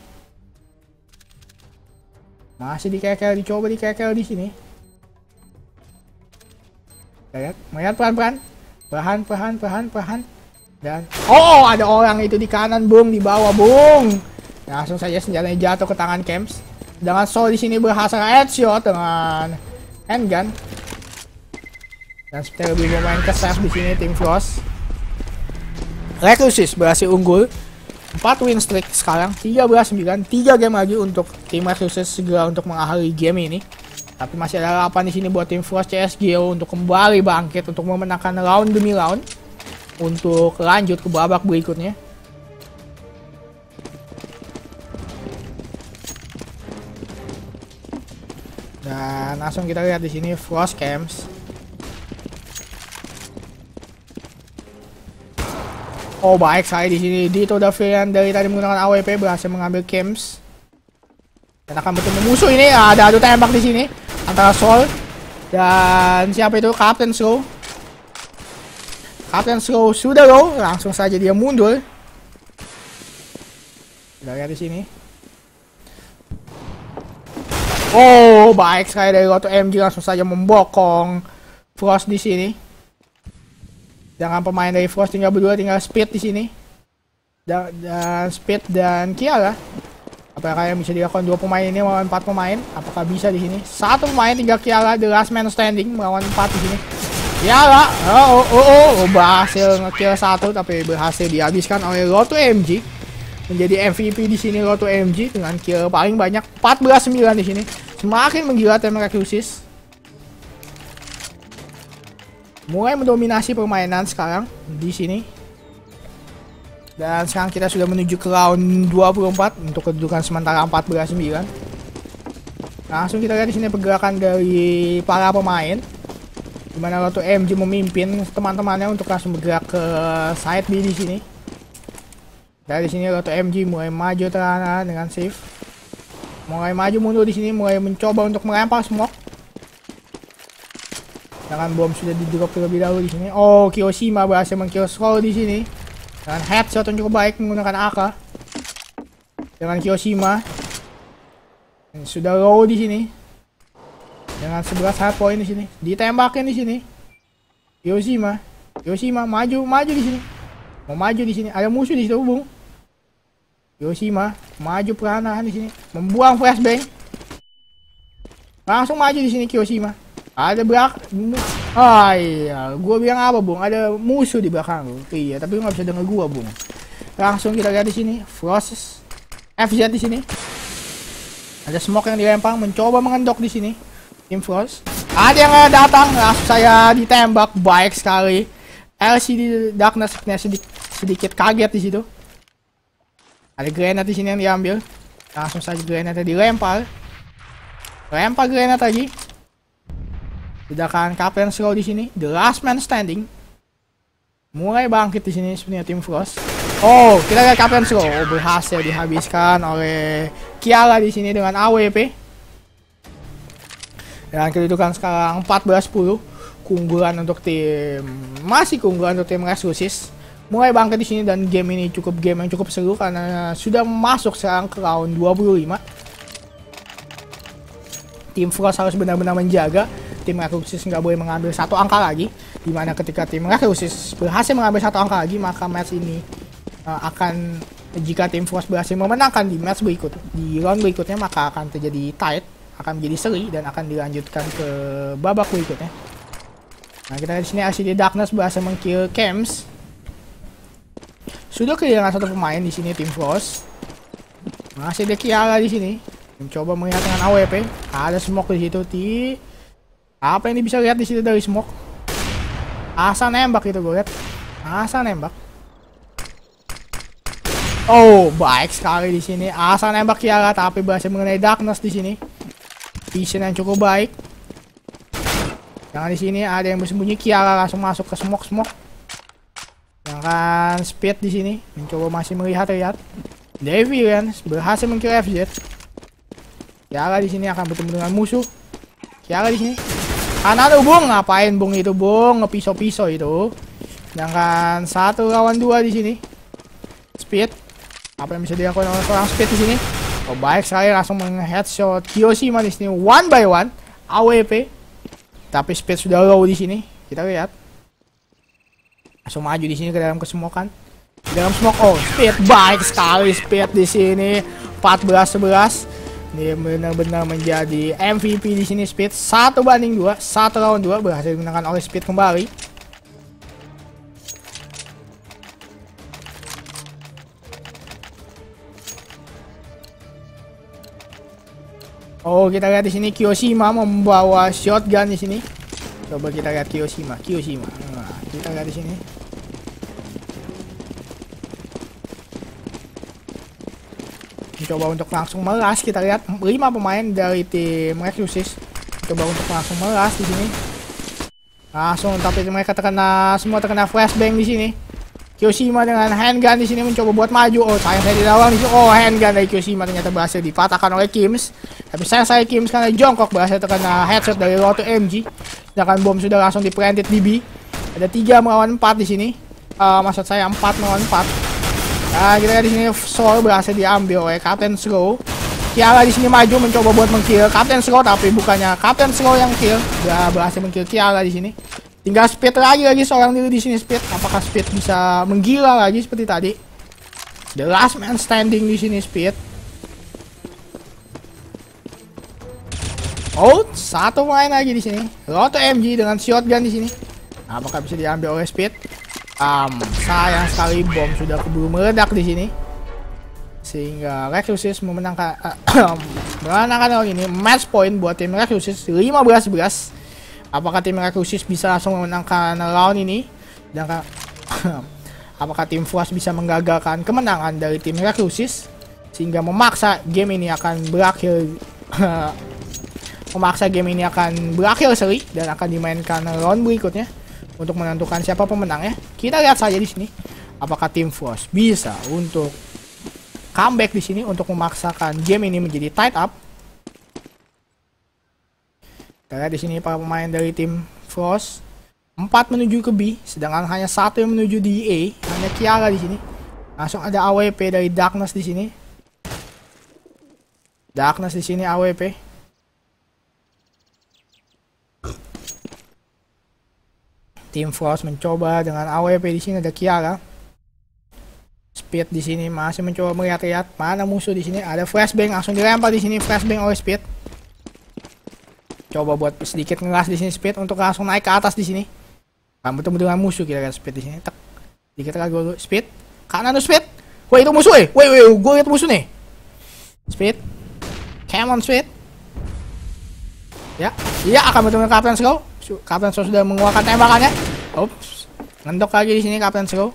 Masih dicoba dikekel di sini. Melihat pelan-pelan. Perlahan. Dan ada orang itu di kanan, Bung, di bawah, Bung. Langsung saja senjatanya jatuh ke tangan Camps. Dengan Soul di sini berhasil headshot dengan handgun. Dan seperti lebih bermain ke save di sini tim Frost. Recluses berhasil unggul 4 win streak sekarang 13-9, 3 game lagi untuk tim Recluses segera untuk mengakhiri game ini. Tapi masih ada harapan di sini buat tim Frost CSGO untuk kembali bangkit untuk memenangkan round demi round untuk lanjut ke babak berikutnya. Dan langsung kita lihat di sini Frost Camps. Oh, baik sekali di sini. Dito Davian dari tadi menggunakan AWP berhasil mengambil Camps. Dan akan bertemu musuh ini. Ada adu tembak di sini antara Soul dan siapa itu? Captain Slow. Captain Slow sudah low, langsung saja dia mundur. Kita lihat di sini. Oh, baik sekali dari Roto MG langsung saja membokong Frost di sini. Jangan pemain dari Frost tinggal berdua, tinggal Speed di sini. Dan Speed dan Kiara. Apakah yang bisa dilakukan 2 pemain ini melawan 4 pemain? Apakah bisa di sini? 1 pemain tinggal Kiara, the last man standing melawan 4 di sini. Kiara, berhasil nge-kill 1 tapi berhasil dihabiskan oleh Roto MG. Menjadi MVP di sini Roto MG dengan kill paling banyak 14-9 di sini. Semakin menggila tim Recluses. Mulai mendominasi permainan sekarang di sini. Dan sekarang kita sudah menuju ke round 24 untuk kedudukan sementara 14-9. Langsung kita lihat di sini pergerakan dari para pemain. Di mana Roto MG memimpin teman-temannya untuk langsung bergerak ke side B di sini. Dari sini Roto MG mulai maju terana dengan safe. Mulai maju mundur di sini, mulai mencoba untuk melempar smoke. Dengan bom sudah di drop terlebih dahulu di sini. Oh, Kiyoshima berhasil meng-kill Soul di sini. Dengan headshot yang cukup baik menggunakan AK. Dengan Kiyoshima. Sudah low di sini. Dengan 11 hardpoint di sini. Ditembakin di sini. Kiyoshima maju di sini. Mau maju di sini. Ada musuh di situ, Bung. Kiyoshima maju perlahan di sini. Membuang flashbang. Langsung maju di sini Kiyoshima. Ada iya, gua bilang apa, Bung? Ada musuh di belakang lu. Iya, tapi lu nggak bisa denger gua, Bung. Langsung kita lihat di sini, Frost FZ di sini. Ada smoke yang dilempar, mencoba mengendok di sini. Tim Frost. Ada yang datang, langsung saya ditembak, baik sekali. LCD Darkness sedikit kaget di situ. Ada granat di sini yang diambil. Langsung saja granatnya dilempar. Lempar granat lagi. Sedangkan Captain Slow di sini, the last man standing. Mulai bangkit di sini sebenarnya tim Frost. Oh, kita lihat Captain Slow berhasil dihabiskan oleh Kiara di sini dengan AWP. Dan kedudukan sekarang 14-10. Keunggulan untuk tim, masih keunggulan untuk tim Recluses. Mulai bangkit di sini dan game ini game yang cukup seru karena sudah masuk sekarang ke round 25. Tim Frost harus benar-benar menjaga tim Recluses nggak boleh mengambil 1 angka lagi. Dimana ketika tim Recluses berhasil mengambil 1 angka lagi, maka match ini akan, jika tim Frost berhasil memenangkan di match berikut, di round berikutnya, maka akan terjadi tight, akan menjadi seri dan akan dilanjutkan ke babak berikutnya. Nah, kita lihat di sini LCD Darkness berhasil meng-kill Camps. Sudah kehilangan 1 pemain di sini tim Frost. Masih ada Kiara di sini. Mencoba melihat dengan AWP. Ada smoke di situ. Apa yang bisa lihat di situ dari smoke? Asal nembak itu gue lihat. Asal nembak. Oh, baik sekali di sini. Asal nembak Kiara tapi berhasil mengenai Darkness di sini. Vision yang cukup baik. Jangan di sini ada yang bersembunyi, Kiara langsung masuk ke smoke. Jangan Speed di sini mencoba masih melihat. Davian berhasil meng-kill FZ. Kiara di sini akan bertemu dengan musuh. Kiara di sini. Kanan lu Bung, ngapain Bung itu Bung? Ngepiso-piso itu. Sedangkan 1 lawan 2 di sini. Speed. Apa yang bisa dilakukan oleh seorang Speed di sini? Oh baik sekali langsung meng-headshot Kyoshima di sini 1 by 1 AWP. Tapi Speed sudah low di sini. Kita lihat. Langsung maju di sini ke dalam kesemokan. Dalam smoke. Oh, Speed baik sekali Speed di sini 14-11. Ini benar-benar menjadi MVP di sini Speed. 1 banding 2, 1 lawan 2 berhasil dimenangkan oleh Speed kembali. Oh, kita lihat di sini Kyoshima membawa shotgun di sini. Coba kita lihat Kyoshima. Nah, kita lihat di sini. Coba untuk langsung melas, kita lihat 5 pemain dari tim Rexusis coba untuk langsung melas di sini. Langsung tapi mereka semua terkena flashbang di sini. Kyoshima dengan handgun di sini mencoba buat maju. Oh, sayang saya dilawang di sini. Oh, handgun dari Kyoshima ternyata berhasil dipatahkan oleh Kims. Tapi saya Kims karena jongkok berhasil terkena headshot dari Roto MG. Sedangkan bom sudah langsung diplanted di B. Ada 3 melawan 4 di sini. Maksud saya 4 melawan 4. Nah, kita lihat di sini Soul berhasil diambil oleh Captain Slow. Kiara di sini maju mencoba buat mengkill Captain Slow, tapi bukannya Captain Slow yang kill. Dia berhasil mengkill Kiara di sini. Tinggal Speed lagi seorang diri di sini Speed. Apakah Speed bisa menggila lagi seperti tadi? The last man standing di sini Speed. Oh, 1 main lagi di sini. Roto MG dengan shotgun di sini. Apakah bisa diambil oleh Speed? Sayang sekali bom sudah keburu meledak di sini. Sehingga Rexusis memenangkan round ini. Match point buat tim Rexusis 15-11. Apakah tim Rexusis bisa langsung memenangkan round ini? Dan apakah tim Frost bisa menggagalkan kemenangan dari tim Rexusis sehingga memaksa game ini akan berakhir seri dan akan dimainkan round berikutnya untuk menentukan siapa pemenangnya. Kita lihat saja di sini apakah tim Frost bisa untuk comeback di sini untuk memaksakan game ini menjadi tight up. Kita lihat di sini para pemain dari tim Frost 4 menuju ke B, sedangkan hanya 1 yang menuju di A, hanya Kiara di sini. Langsung ada AWP dari Darkness di sini. Darkness di sini AWP. Tim Frost mencoba dengan AWP di sini ada Kiara. Speed di sini masih mencoba melihat-lihat mana musuh di sini. Ada flashbang langsung dilempar di sini flashbang oleh Speed. Coba buat sedikit ngelas di sini Speed untuk langsung naik ke atas di sini. Kan bertemu dengan musuh kita lihat Speed di sini. Tek. Dikit lagi dulu Speed. Kanan tuh Speed. Woi itu musuh Woi gue lihat musuh nih. Speed. Come on Speed. Ya, iya akan bertemu dengan Captain Slow. Captain Slow sudah mengeluarkan tembakannya. Ups. Ngendok lagi di sini Captain Slow.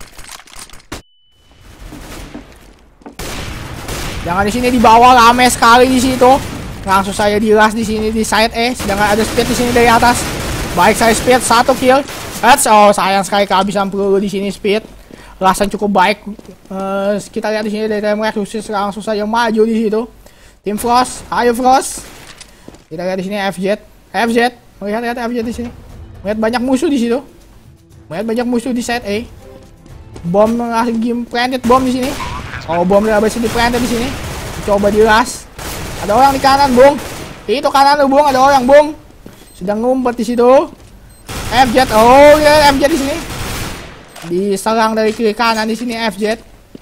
Jangan di sini di bawah rame sekali di situ. Langsung saya dilas di sini di side E, sedangkan ada Speed di sini dari atas. Baik saya Speed 1 kill. Oh sayang sekali kehabisan peluru di sini Speed. Lasan cukup baik. Kita lihat di sini dari tim Rexusis langsung saja maju di situ. Tim Frost, ayo Frost. Kita lihat di sini FZ, melihat FZ di sini. Melihat banyak musuh di situ. Melihat banyak musuh di side A. Bom lagi planted bom di sini. Oh bom udah berhasil di planted di sini. Coba dilas. Ada orang di kanan, Bung. Itu kanan lu, Bung. Ada orang, Bung. Sedang ngumpet di situ. FZ. Oh, ya FZ di sini. Diserang dari kiri kanan di sini FZ.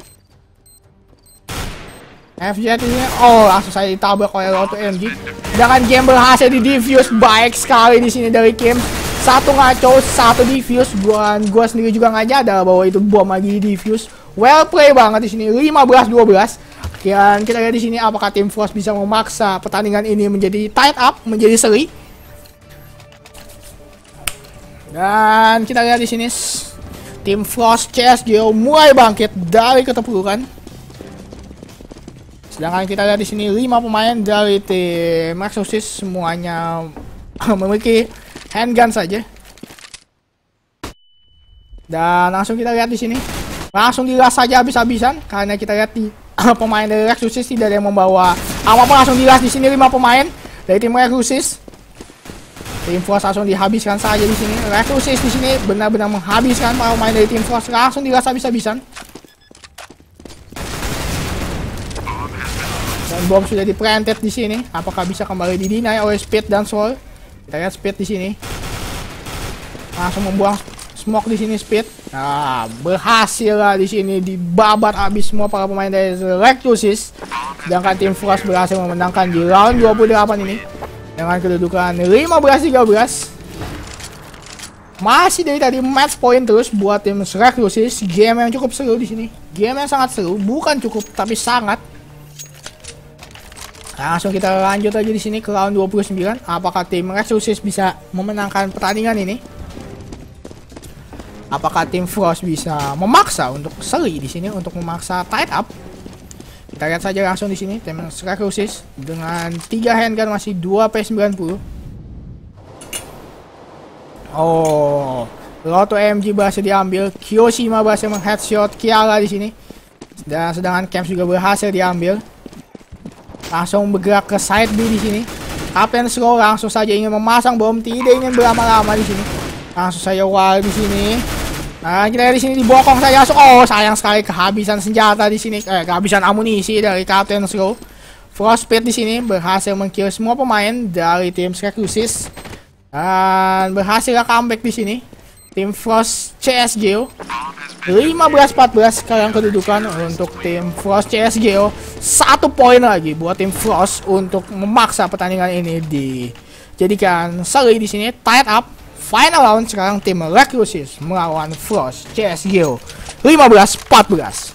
FZ ini. Oh, langsung saya ditabrak oleh Roto MG. Sedangkan game berhasil di defuse baik sekali di sini dari Kim. 1 ngaco, 1 defuse. Gua sendiri juga nggak nyadar bahwa itu bom lagi di defuse. Well play banget di sini. 15-12. Dan kita lihat di sini apakah tim Frost bisa memaksa pertandingan ini menjadi tight up, menjadi seri. Dan kita lihat di sini tim Frost CSGO mulai bangkit dari keterpurukan. Sedangkan kita lihat di sini 5 pemain dari tim Rexusis semuanya memiliki handgun saja. Dan langsung kita lihat di sini, langsung dilas saja habis-habisan karena kita lihat di pemain dari Rexusis tidak ada yang membawa apa-apa, langsung dilas di sini 5 pemain dari tim Rexusis. Tim Frost langsung dihabiskan saja di sini. Reclusis di sini benar-benar menghabiskan para pemain dari Tim Frost, langsung dirasa habis-habisan. Dan bom sudah diplanted di sini. Apakah bisa kembali di-deny oleh Speed dan Soul? Kita lihat Speed di sini. Langsung membuang smoke di sini Speed. Nah, berhasil lah di sini, dibabat habis semua para pemain dari Reclusis. Sedangkan Tim Frost berhasil memenangkan di round 28 ini dengan kedudukan 15-13. Masih dari tadi match point terus buat tim Reclusis. Game yang cukup seru di sini. Game yang sangat seru, bukan cukup tapi sangat. Langsung kita lanjut aja di sini ke round 29. Apakah tim Reclusis bisa memenangkan pertandingan ini? Apakah tim Frost bisa memaksa untuk seri di sini, untuk memaksa tied up? Kita lihat saja langsung di sini tim Reclusis dengan 3 handgun masih 2 P90. Oh, Roto MG berhasil diambil, Kyoshima berhasil mengheadshot Kiara di sini. Dan sedangkan Camps juga berhasil diambil. Langsung bergerak ke side B di sini. Kapten Slow langsung saja ingin memasang bom, tidak ingin berlama-lama di sini. Langsung saja wall di sini. Nah, kita di sini dibokong saja langsung. Oh, sayang sekali kehabisan senjata di sini. Kehabisan amunisi dari Kapten Slow. Frostbite di sini berhasil mengkill semua pemain dari tim Reclusis. Dan berhasil comeback di sini. Tim Frost CSGO 15-14 sekarang kedudukan untuk tim Frost CSGO. 1 poin lagi buat tim Frost untuk memaksa pertandingan ini dijadikan seri di sini. Tied up. Final round sekarang tim Reclusis melawan Frost CSGO 15-14.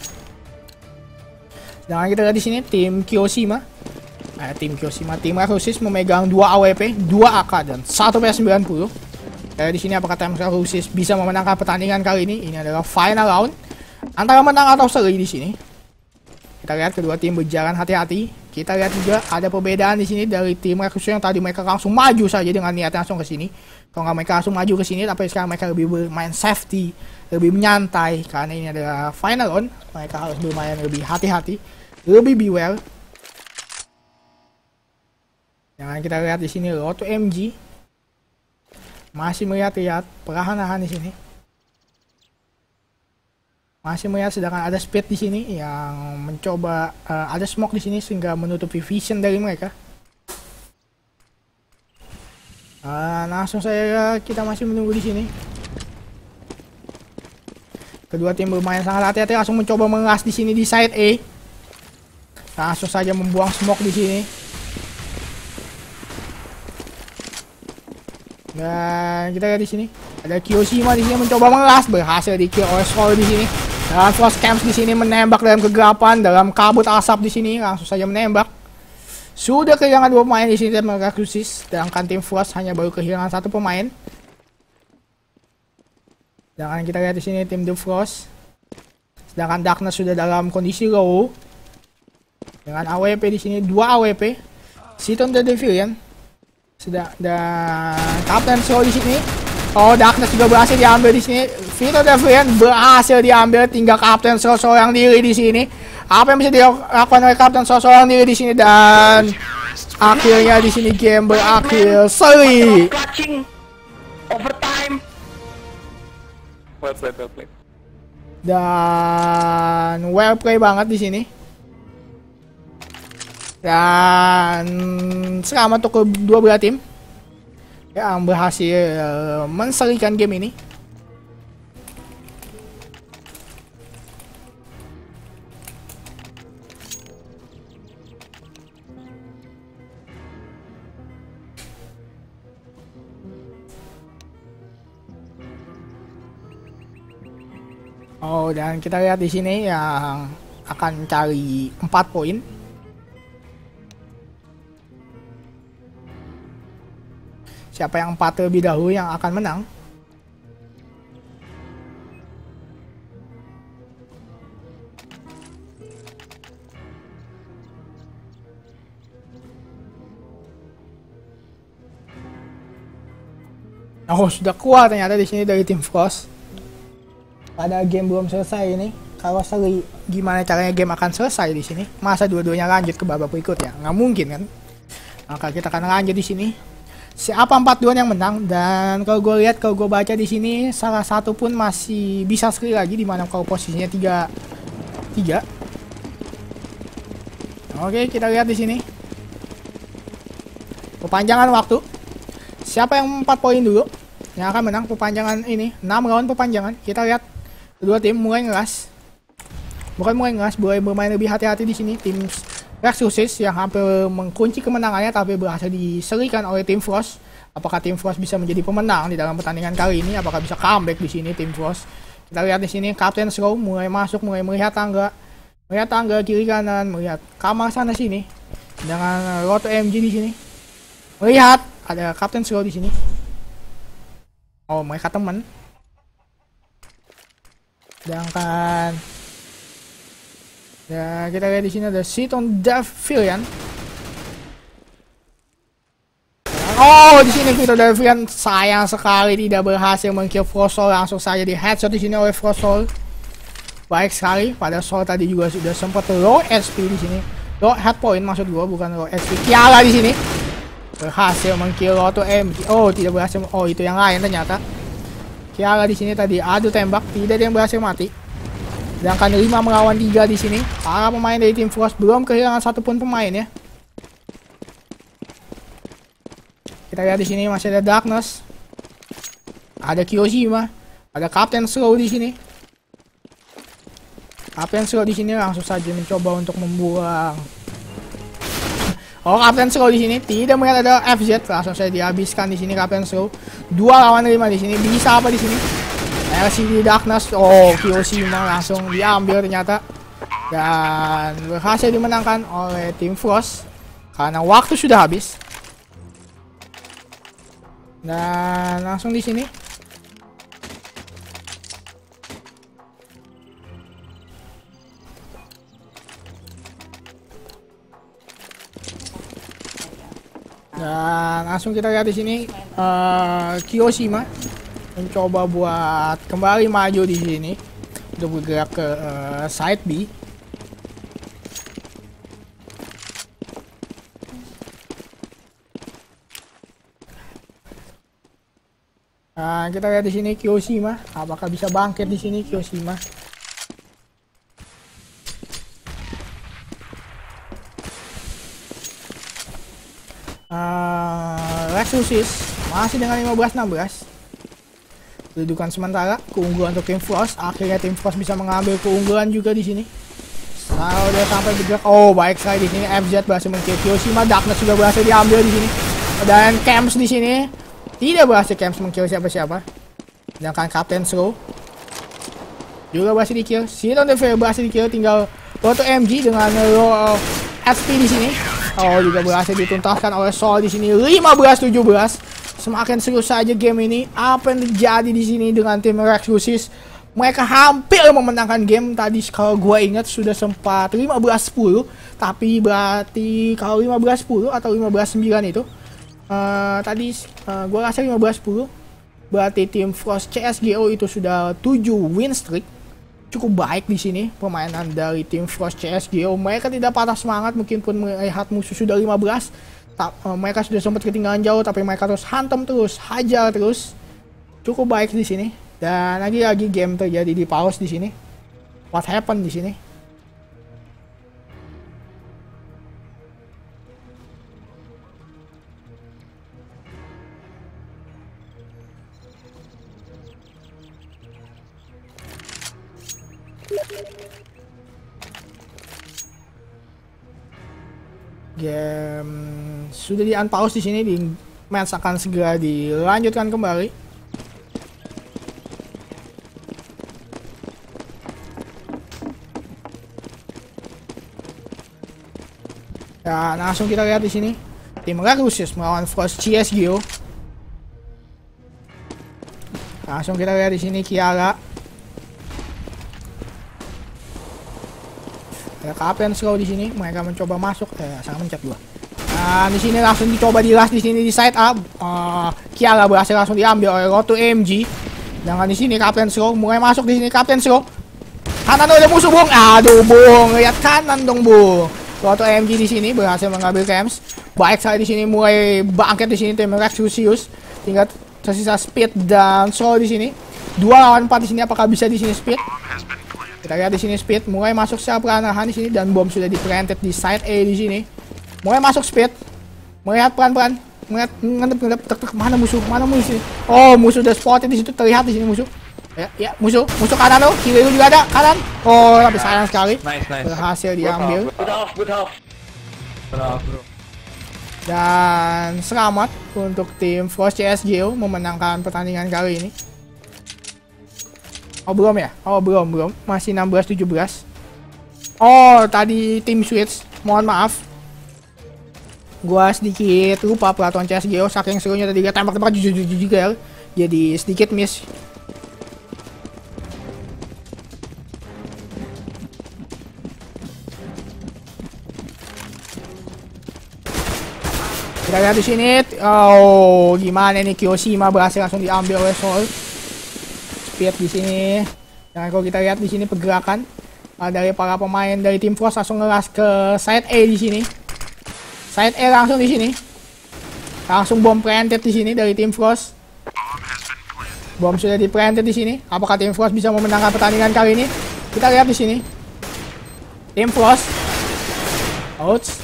Dan kita lihat di sini tim Kyoshima. Tim Reclusis memegang 2 AWP, 2 AK dan 1 P90. Di sini apakah tim Reclusis bisa memenangkan pertandingan kali ini? Ini adalah final round antara menang atau seri di sini. Kita lihat kedua tim berjalan hati-hati. Kita lihat juga ada perbedaan di sini dari tim Reclusis yang tadi mereka langsung maju saja dengan niat langsung ke sini. Kalau nggak mereka langsung maju ke sini, tapi sekarang mereka lebih bermain safety, lebih menyantai karena ini adalah final round. Mereka harus bermain lebih hati-hati, lebih beware. Jangan kita lihat di sini Roto MG masih melihat-lihat perlahan-lahan di sini. Masih melihat, sedangkan ada Speed di sini yang mencoba ada smoke di sini sehingga menutupi vision dari mereka. Langsung saya kita masih menunggu di sini. Kedua tim bermain sangat hati-hati, langsung mencoba mengelas di sini di side A. Langsung saja membuang smoke di sini. Dan kita lihat di sini ada Kyoshima di sini mencoba mengelas, berhasil di kill oleh Soul di sini. Dan Frost Camps di sini menembak dalam kegelapan, dalam kabut asap di sini, langsung saja menembak. Sudah kehilangan 2 pemain di sini tim Reclusis, sedangkan tim Frost hanya baru kehilangan 1 pemain. Sedangkan kita lihat di sini tim The Frost, sedangkan Darkness sudah dalam kondisi low dengan AWP di sini 2 AWP. Siton the Deviant dan Kapten Slow di sini. Oh, Darkness juga berhasil diambil di sini. Siton the Deviant berhasil diambil, tinggal Kapten Slow seorang diri di sini. Apa yang bisa dilakukan oleh Kapten Slow seorang diri di sini, dan akhirnya di sini game berakhir seri. Overtime. Well played. Dan well play banget di sini. Dan selamat untuk kedua belah tim yang berhasil menserikan game ini. Oh, dan kita lihat di sini yang akan mencari 4 poin. Siapa yang 4 terlebih dahulu yang akan menang. Oh, sudah keluar ternyata di sini dari tim Frost. Pada game belum selesai ini. Kalau seri, gimana caranya game akan selesai di sini? Masa dua-duanya lanjut ke babak berikut ya? Nggak mungkin kan? Maka kita akan lanjut di sini. siapa 4 duluan yang menang. Dan kalau gue lihat, kalau gue baca di sini salah satu pun masih bisa sekali lagi, di mana kalau posisinya 3-3. Oke, kita lihat di sini perpanjangan waktu. Siapa yang 4 poin dulu yang akan menang perpanjangan ini. 6 round perpanjangan. Kita lihat kedua tim mulai ngeras. Bukan mulai ngeras, mulai bermain lebih hati-hati di sini. Tim Rexusis yang hampir mengunci kemenangannya tapi berhasil diserikan oleh tim Frost. Apakah tim Frost bisa menjadi pemenang di dalam pertandingan kali ini? Apakah bisa comeback di sini tim Frost? Kita lihat di sini Captain Slow mulai masuk, mulai melihat tangga kiri kanan, melihat kamar sana sini dengan Roto MG di sini. Melihat ada Captain Slow di sini. Oh, mereka teman. Sedangkan ya kita lihat di sini ada Siton Devillian. Oh, di sini Vito Devillian sayang sekali tidak berhasil meng-kill Frostsoul, langsung saja di headshot di sini oleh Frostsoul. Baik sekali, pada Soul tadi juga sudah sempat low HP di sini. Low head point maksud gua, bukan low HP. Kiala di sini berhasil meng-kill Roto MG. Oh, tidak berhasil. Oh, itu yang lain ternyata. Kiala di sini tadi adu tembak, tidak ada yang berhasil mati. Sedangkan 5 melawan 3 di sini. Para pemain dari tim Frost belum kehilangan satupun pemain ya. Kita lihat di sini masih ada Darkness, ada Kyoshima, ada Captain Slow di sini. Captain Slow di sini langsung saja mencoba untuk membuang. Oh, Captain Slow di sini tidak melihat ada FZ, langsung saja dihabiskan di sini Captain Slow. 2 lawan 5 di sini. Bisa apa di sini? LCD Darkness. Oh, Kyoshima langsung diambil ternyata. Dan berhasil dimenangkan oleh tim Frost karena waktu sudah habis. Dan langsung di sini kita lihat di sini Kyoshima mencoba buat kembali maju di sini untuk bergerak ke side B. Nah, kita lihat di sini Kyoshima, apakah bisa bangkit di sini Kyoshima? Rexusis masih dengan 15-16. Kedudukan sementara, keunggulan untuk tim Frost. Akhirnya tim Frost bisa mengambil keunggulan juga di sini. Kalau dia sampai bergerak, oh baik sekali di sini FZ berhasil meng-kill Kyoshima. Darkness juga berhasil diambil di sini. Dan Camps di sini tidak berhasil Camps meng-kill siapa-siapa. Sedangkan Captain Slow juga berhasil di-kill. Siton Devil berhasil di-kill. Tinggal Roto MG dengan low HP di sini. Oh, juga berhasil dituntaskan oleh Soul di sini. 15-17. Semakin seru saja game ini. Apa yang terjadi di sini dengan tim Rexusis? Mereka hampir memenangkan game tadi. Kalau gue ingat sudah sempat 15-10. Tapi berarti kalau 15-10 atau 15-9 itu tadi gue rasa 15-10, berarti tim Frost CSGO itu sudah 7 win streak. Cukup baik di sini permainan dari tim Frost CSGO. Mereka tidak patah semangat meskipun melihat musuh sudah 15. Mereka sudah sempat ketinggalan jauh tapi mereka terus hantam terus, hajar terus. Cukup baik di sini. Dan lagi-lagi game terjadi di pause di sini. What happened di sini? Game sudah di unpause di sini, di match akan segera dilanjutkan kembali. Dan langsung kita lihat di sini tim Rexusis melawan Frost CSGO. Langsung kita lihat di sini Kiara. Ada Captain Slow di sini, mereka mencoba masuk, sangat mencet gua. Nah, di sini langsung dicoba di last di sini di side up. Kiara berhasil langsung diambil oleh Roto MG. Jangan di sini Captain Slow mulai masuk di sini Captain Slow. Kanan ada musuh bung. Aduh bung, lihat kanan dong bung. Roto MG di sini berhasil mengambil camps. baik sekali di sini, mulai bangkit di sini tim Rexusius. Tinggal tersisa Speed dan Soul di sini. 2 lawan 4 di sini, apakah bisa di sini Speed? Kita lihat di sini Speed mulai masuk secara perlahan di sini dan bom sudah di-planted di side A di sini. Mulai masuk Speed. Melihat pelan-pelan, melihat ngedep mana musuh sini. Oh, musuh udah spotted di situ, terlihat di sini musuh. Ya, musuh kanan tuh, kiri juga ada, kanan. Oh, tapi sayang sekali. Nice. Berhasil diambil. Good half. Bro. Dan selamat untuk tim Frost CSGO memenangkan pertandingan kali ini. Oh belum ya? Oh belum. Masih 16-17. Oh tadi tim Switch. Mohon maaf. Gua sedikit lupa peraturan CSGO. Saking serunya tadi gak tembak-tembak juga. Jadi sedikit miss. Kita lihat di sini. Oh gimana nih, Kyoshima berhasil langsung diambil oleh Soul. Speed di sini. Dan kalau kita lihat di sini pergerakan dari para pemain dari tim Frost langsung ngeras ke side A di sini. Side A langsung di sini. Langsung bom planted di sini dari tim Frost. Bom sudah di-planted di sini. Apakah tim Frost bisa memenangkan pertandingan kali ini? Kita lihat di sini. Tim Frost. Ouch.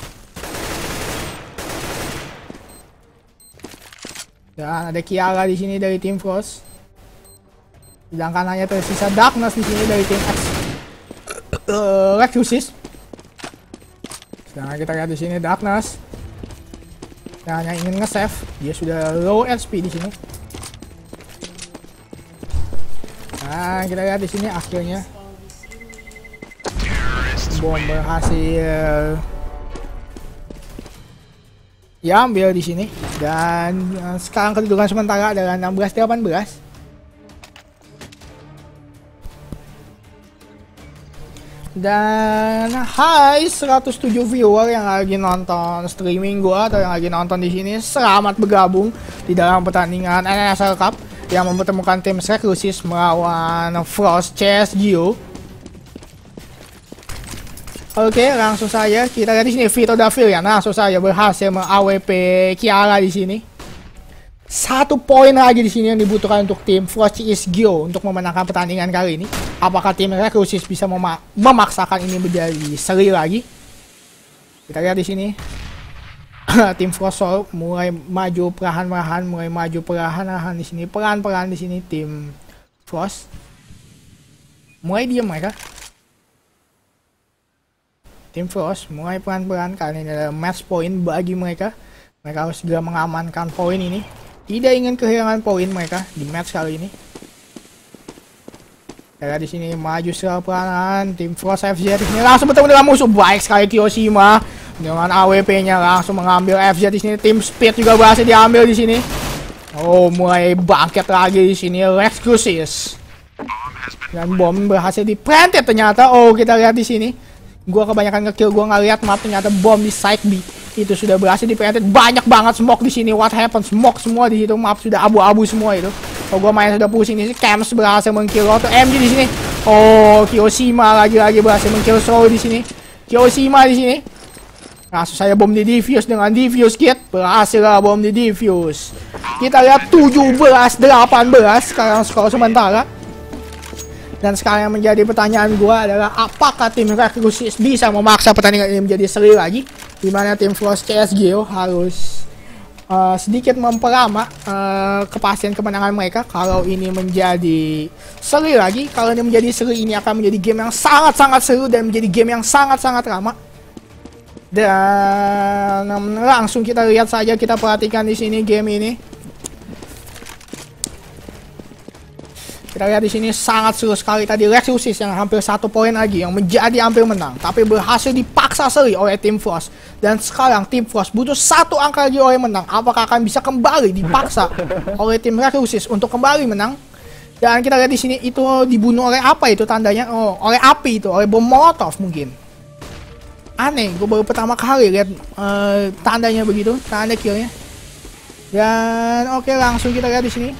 Dan ada Kiara di sini dari tim Frost. Sedangkan hanya tersisa Darkness di sini dari tim Rexusis. Sedangkan kita lihat di sini Darkness. Dan yang ingin nge-save, dia sudah low HP di sini. Nah, kita lihat di sini akhirnya bom berhasil diambil di sini. Dan sekarang kedudukan sementara adalah 16-18. Dan hai 107 viewer yang lagi nonton streaming gua atau yang lagi nonton di sini, selamat bergabung di dalam pertandingan NSL Cup yang mempertemukan tim Rexusis melawan Frost CSGO. Oke, langsung saja kita lihat di sini Vito Davilian langsung saja berhasil meng-AWP Kiara di sini. 1 poin lagi di sini yang dibutuhkan untuk tim Frost CSGO untuk memenangkan pertandingan kali ini. Apakah tim Rexusis bisa memaksakan ini menjadi seri lagi? Kita lihat di sini. Tim Frost mulai maju perlahan-lahan, di sini, pelan-pelan di sini tim Frost. Mulai diam mereka. Tim Frost mulai pelan-pelan karena ini adalah match point bagi mereka. Mereka harus segera mengamankan poin ini. Tidak ingin kehilangan poin mereka di match kali ini. Kita di sini maju secara pelan, tim Frost FZ di sini langsung bertemu dengan musuh. Baik sekali Kyoshima dengan AWP-nya langsung mengambil FZ di sini. Tim Speed juga berhasil diambil di sini. Oh, mulai bangkit lagi di sini Rexusis. Dan bom berhasil di-planted ternyata. Oh, kita lihat di sini. Gua kebanyakan nge-kill, gua nggak lihat map, ternyata bom di side B itu sudah berhasil di-planted. Banyak banget smoke di sini. What happened? Smoke semua di situ, map sudah abu-abu semua itu. Kalau gua main sudah pusing di sini. Camps berhasil meng-kill Auto MG di sini. Oh, Kyoshima lagi-lagi berhasil meng-kill Soul di sini. Kyoshima di sini. Langsung saya bom di defuse dengan defuse kit. Berhasil lah bom di defuse. Kita lihat 17-18 sekarang skor sementara. Dan sekarang yang menjadi pertanyaan gua adalah apakah tim Rexusis bisa memaksa pertandingan ini menjadi seri lagi, dimana tim Frost CSGO harus sedikit memperlama kepastian kemenangan mereka. Kalau ini menjadi seri lagi, kalau ini menjadi seri, ini akan menjadi game yang sangat-sangat seru dan menjadi game yang sangat-sangat lama. Dan langsung kita lihat saja, kita perhatikan di sini game ini. Kita lihat di sini sangat seru sekali tadi Rexusis yang hampir 1 poin lagi yang menjadi hampir menang, tapi berhasil dipaksa seri oleh tim Frost. Dan sekarang tim Frost butuh 1 angka lagi oleh menang. Apakah akan bisa kembali dipaksa oleh tim Rexusis untuk kembali menang? Dan kita lihat di sini itu dibunuh oleh apa itu tandanya? Oh, oleh api itu, oleh bom molotov mungkin. Aneh, gue baru pertama kali lihat tandanya begitu, tanda killnya. Dan oke, langsung kita lihat di sini.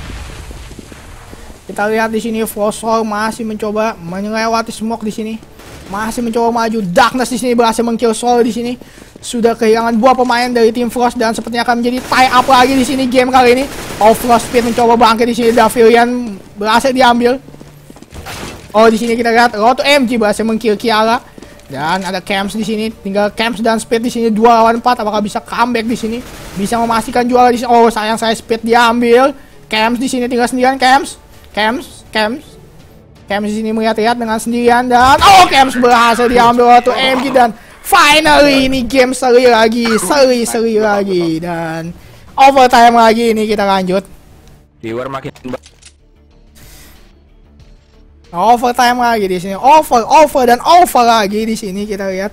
Kita lihat di sini Frost masih mencoba melewati smoke di sini. Masih mencoba maju. Darkness di sini berhasil meng-kill Soul di sini. sudah kehilangan 2 pemain dari tim Frost dan sepertinya akan menjadi tie up lagi di sini game kali ini. Oh, Frost Speed mencoba bangkit di sini, Davilian berhasil diambil. Oh, di sini kita lihat Roto MG berhasil mengkill Kiara dan ada Camps di sini. Tinggal Camps dan Speed di sini 2 lawan 4. Apakah bisa comeback di sini? Bisa memastikan juara di sini. Oh, sayang saya Speed diambil. Camps di sini tinggal sendirian. Camps di sini melihat-lihat dengan sendirian dan oh, Camps berhasil diambil Roto MG dan finally ini game seri lagi dan overtime lagi. Ini kita lanjut. Viewer makin Overtime lagi di sini. Over lagi di sini kita lihat.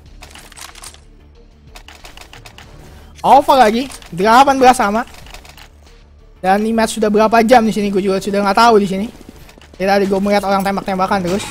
Over lagi 18 sama. Dan ini match sudah berapa jam di sini gue juga sudah nggak tahu di sini. Tadi gue melihat orang tembak-tembakan terus.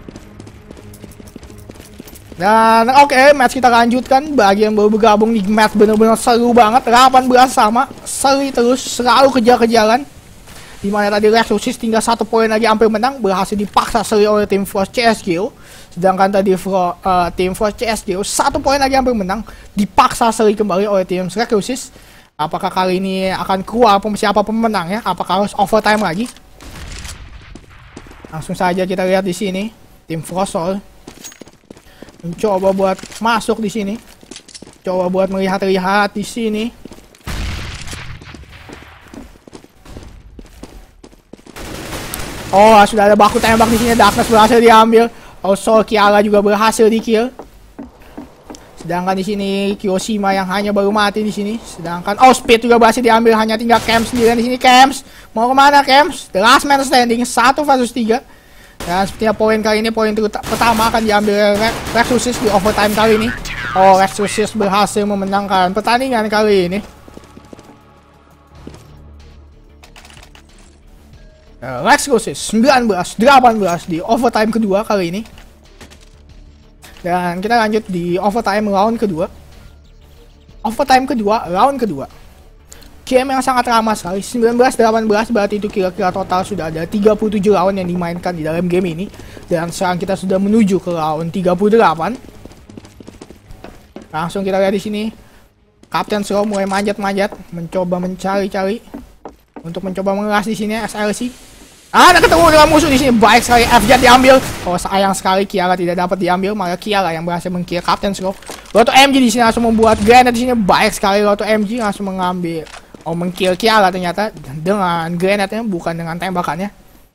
Dan oke, match kita lanjutkan. Bagi yang baru bergabung di match bener-bener seru banget. 18 sama, seri terus, selalu kejar-kejaran. Dimana tadi Rexorcist tinggal 1 poin lagi hampir menang, berhasil dipaksa seri oleh tim Frost CSGO. Sedangkan tadi tim Frost CSGO 1 poin lagi hampir menang, dipaksa seri kembali oleh tim Rexorcist. Apakah kali ini akan keluar siapa pemenangnya? Apakah harus overtime lagi? Langsung saja kita lihat di sini, tim Frostol mencoba buat masuk di sini, coba buat melihat-lihat di sini. Oh, sudah ada baku tembak di sini. Darkness berhasil diambil. Also Kiara juga berhasil di kill. Sedangkan di sini Kyoshima yang hanya baru mati di sini. Sedangkan Speed juga berhasil diambil. Hanya tinggal Camps sendirian di sini. Camps mau kemana Camps? The last man standing 1 versus 3. Dan sepertinya poin kali ini, poin pertama akan diambil Rexorcist di overtime kali ini. Oh, Rexorcist berhasil memenangkan pertandingan kali ini. Rexorcist 19-18 di overtime kedua kali ini. Dan kita lanjut di overtime round kedua. Overtime kedua, round kedua. Game yang sangat ramah sekali, 19-18, berarti itu kira-kira total sudah ada 37 round yang dimainkan di dalam game ini. Dan sekarang kita sudah menuju ke round 38. Langsung kita lihat di sini, Captain Slow mulai manjat-manjat, mencoba mencari-cari untuk mencoba mengeras di sini SLC. Ada ketemu dengan musuh di sini, baik sekali FJ diambil. Oh, sayang sekali Kiara tidak dapat diambil, malah Kiara yang berhasil meng-kill Captain Slow. Roto MG di sini langsung membuat grenade di sini, baik sekali Roto MG langsung mengambil. Oh, meng-kill Kiara ternyata dengan grenade-nya, bukan dengan tembakannya.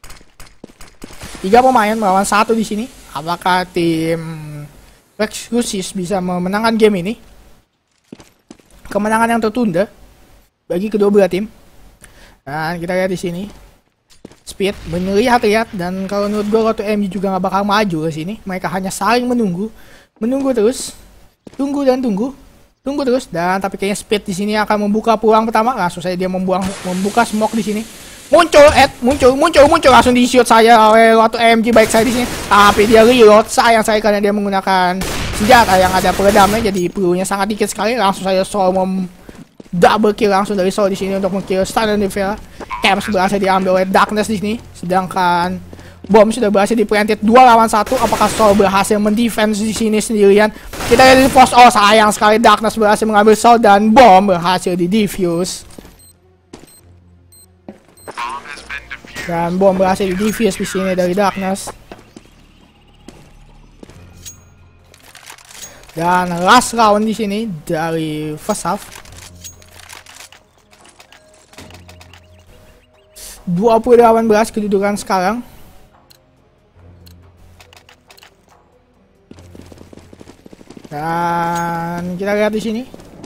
3 pemain melawan 1 di sini. Apakah tim Rexorcist bisa memenangkan game ini? Kemenangan yang tertunda bagi kedua belah tim. Dan kita lihat di sini, Speed melihat-lihat, dan kalau menurut gue Roto MG juga nggak bakal maju ke sini. Mereka hanya saling menunggu terus, tunggu terus. Dan tapi kayaknya Speed di sini akan membuka peluang pertama. Langsung saja dia membuka smoke di sini. Muncul langsung di shoot saya oleh Roto MG, baik saya di sini. Tapi dia reload, sayang saya karena dia menggunakan senjata yang ada peredamnya, jadi pelurunya sangat dikit sekali. Langsung saja Sol double kill langsung dari Sol di sini untuk meng-kill Standard Devil. Camps berhasil diambil oleh Darkness di sini. Sedangkan Bom sudah berhasil diplanted 2 lawan 1. Apakah Sol berhasil mendefense di sini sendirian? Kita lihat di post. Oh, sayang sekali Darkness berhasil mengambil Sol dan Bom berhasil di defuse. Dan Bom berhasil di defuse di sini dari Darkness. Dan last round di sini dari first half. 20-18 kedudukan sekarang. Dan kita lihat di sini,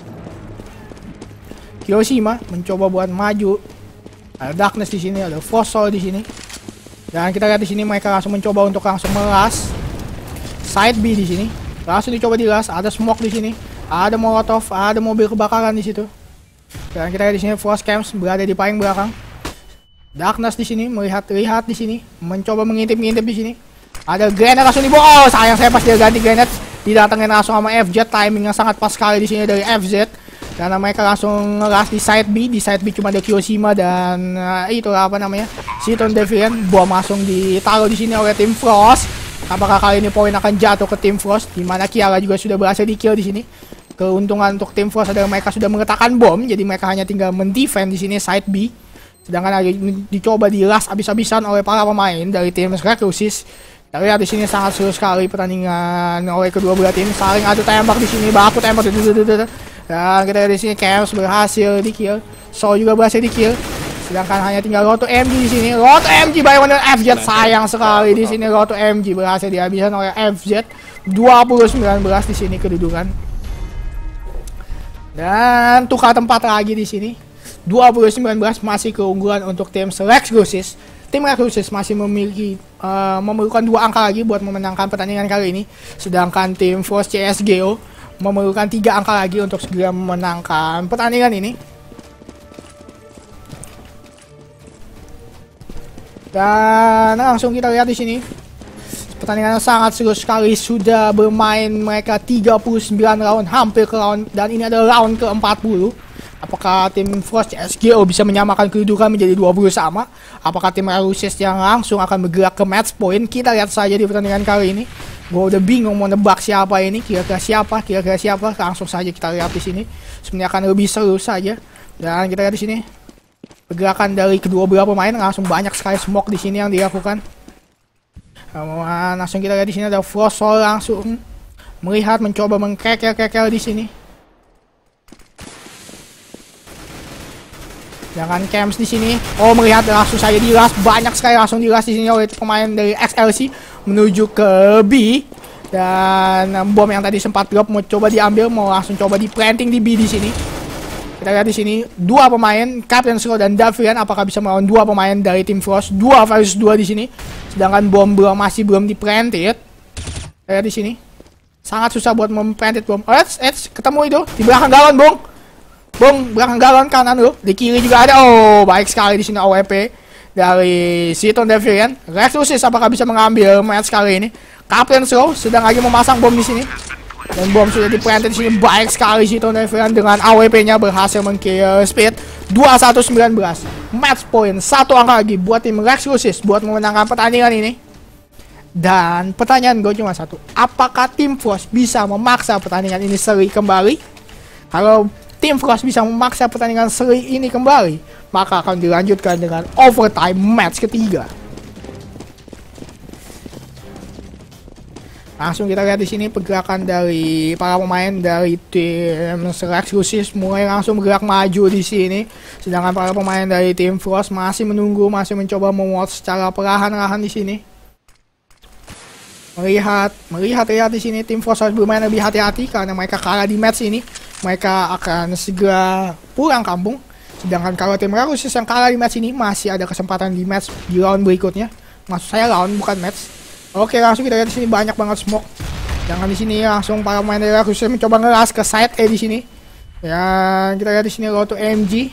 Kyoshima mencoba buat maju. Ada Darkness di sini, ada Fossil di sini. Dan kita lihat di sini mereka langsung mencoba untuk langsung meras side B di sini. Langsung dicoba diras, ada smoke di sini, ada molotov, ada mobil kebakaran di situ. Dan kita lihat di sini Frost Camps berada di paling belakang. Darkness di sini melihat-lihat di sini, mencoba mengintip-ngintip di sini. Ada grenade langsung dibawa. Oh, sayang saya pas dia ganti grenade didatengin langsung sama FZ, timing yang sangat pas sekali di sini dari FZ. Karena mereka langsung ngeras di side B. Di side B cuma ada Kyoshima dan itulah apa namanya, Citon Deviant. Bom langsung ditaruh di sini oleh tim Frost. Apakah kali ini poin akan jatuh ke tim Frost? Dimana Kiara juga sudah berhasil di kill di sini. keuntungan untuk tim Frost adalah mereka sudah meletakkan bom, jadi mereka hanya tinggal mendefend di sini side B. Sedangkan lagi dicoba dilas abis-abisan oleh para pemain dari tim Recluses. Kita lihat di sini sangat seru sekali pertandingan oleh kedua belah tim, saling adu tembak di sini, baku tembak. Dan kita lihat di sini Camps berhasil di kill, Soul juga berhasil di kill. Sedangkan hanya tinggal Roto MG di sini. Roto MG by one FZ, sayang sekali di sini Roto MG berhasil dihabiskan oleh FZ. 20-19 di sini kedudukan. Dan tukar tempat lagi di sini. 20-19 masih keunggulan untuk tim Recluses. Tim Recluses masih memerlukan 2 angka lagi buat memenangkan pertandingan kali ini. Sedangkan tim Force CSGO memerlukan 3 angka lagi untuk segera memenangkan pertandingan ini. Dan langsung kita lihat di sini. Pertandingan sangat seru sekali, sudah bermain mereka 39 round, hampir ke round, dan ini adalah round ke-40. Apakah tim Frost SGO bisa menyamakan kedudukan menjadi 20 sama? Apakah tim Recluses yang langsung akan bergerak ke match point? Kita lihat saja di pertandingan kali ini. Gue udah bingung mau nebak siapa ini, kira-kira siapa. Langsung saja kita lihat di sini. Sebenarnya akan lebih seru saja. Dan kita lihat di sini. Pergerakan dari kedua belah pemain, langsung banyak sekali smoke di sini yang dilakukan. Langsung kita lihat di sini ada Frost Soul langsung melihat, mencoba mengkekel di sini. Jangan Camps di sini. Oh, melihat langsung saja dilas, banyak sekali langsung dilas di sini oleh pemain dari XLC menuju ke B. Dan bom yang tadi sempat drop mau coba diambil, mau langsung coba di planting di B di sini. Kita lihat di sini 2 pemain, Captain Slow dan Davian, apakah bisa melawan 2 pemain dari tim Frost, 2 versus 2 di sini. Sedangkan bom masih belum diplanted. Lihat di sini. Sangat susah buat memplanted bom. Oh, ketemu itu di belakang galon, Bung, belakang galon kanan lo. Di kiri juga ada. Oh, baik sekali di sini AWP dari Siton Davian. Recluses apakah bisa mengambil match kali ini? Captain Slow sedang lagi memasang bom di sini. Dan bom sudah diplanted di sini. Baik sekali Siton Davian dengan AWP-nya berhasil meng-kill Speed. 21-19. Match point 1 angka lagi buat tim Recluses buat memenangkan pertandingan ini. Dan pertanyaan gue cuma satu. Apakah tim Frost bisa memaksa pertandingan ini seri kembali? Kalau tim Frost bisa memaksa pertandingan seri ini kembali, maka akan dilanjutkan dengan overtime match ketiga. Langsung kita lihat di sini pergerakan dari para pemain dari tim Recluses mulai langsung bergerak maju di sini. Sedangkan para pemain dari tim Frost masih menunggu, masih mencoba memwatch secara perlahan-lahan di sini. Melihat di sini tim Frost harus bermain lebih hati-hati karena mereka kalah di match ini. Mereka akan segera pulang kampung. Sedangkan kalau tim Recluses yang kalah di match ini masih ada kesempatan di match di round berikutnya. Maksud saya round bukan match. Oke, langsung kita lihat di sini banyak banget smoke. Sedangkan di sini langsung para pemain dari Recluses mencoba ngeras ke side A di sini. Ya, kita lihat di sini Roto MG.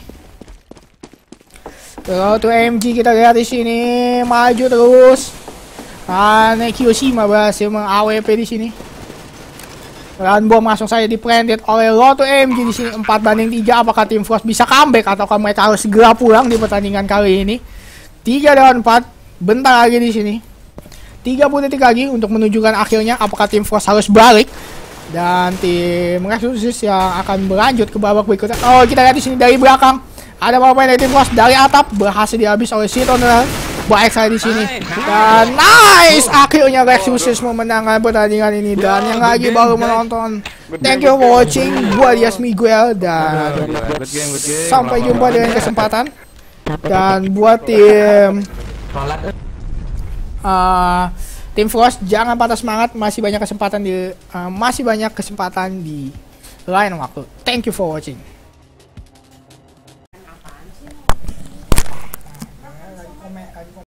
Roto MG kita lihat di sini maju terus. Dan Kyoshima berhasil meng-AWP di sini. Dan bom langsung saja diplanted oleh Roto MG di sini 4-3. Apakah tim Frost bisa comeback ataukah mereka harus segera pulang di pertandingan kali ini? 3-4. Bentar lagi di sini. 30 detik lagi untuk menunjukkan akhirnya apakah tim Frost harus balik dan tim Recluses yang akan berlanjut ke babak berikutnya. Oh, kita lihat di sini dari belakang ada pemain dari tim Frost dari atap berhasil dihabis oleh Siton. Baik saya di sini. Dan nice, akhirnya Recluses memenangkan pertandingan ini. Dan yang lagi baru menonton, thank you for watching. Gua Dias Miguel dan sampai jumpa dengan kesempatan. Dan buat tim Frost jangan patah semangat, masih banyak kesempatan di lain waktu. Thank you for watching.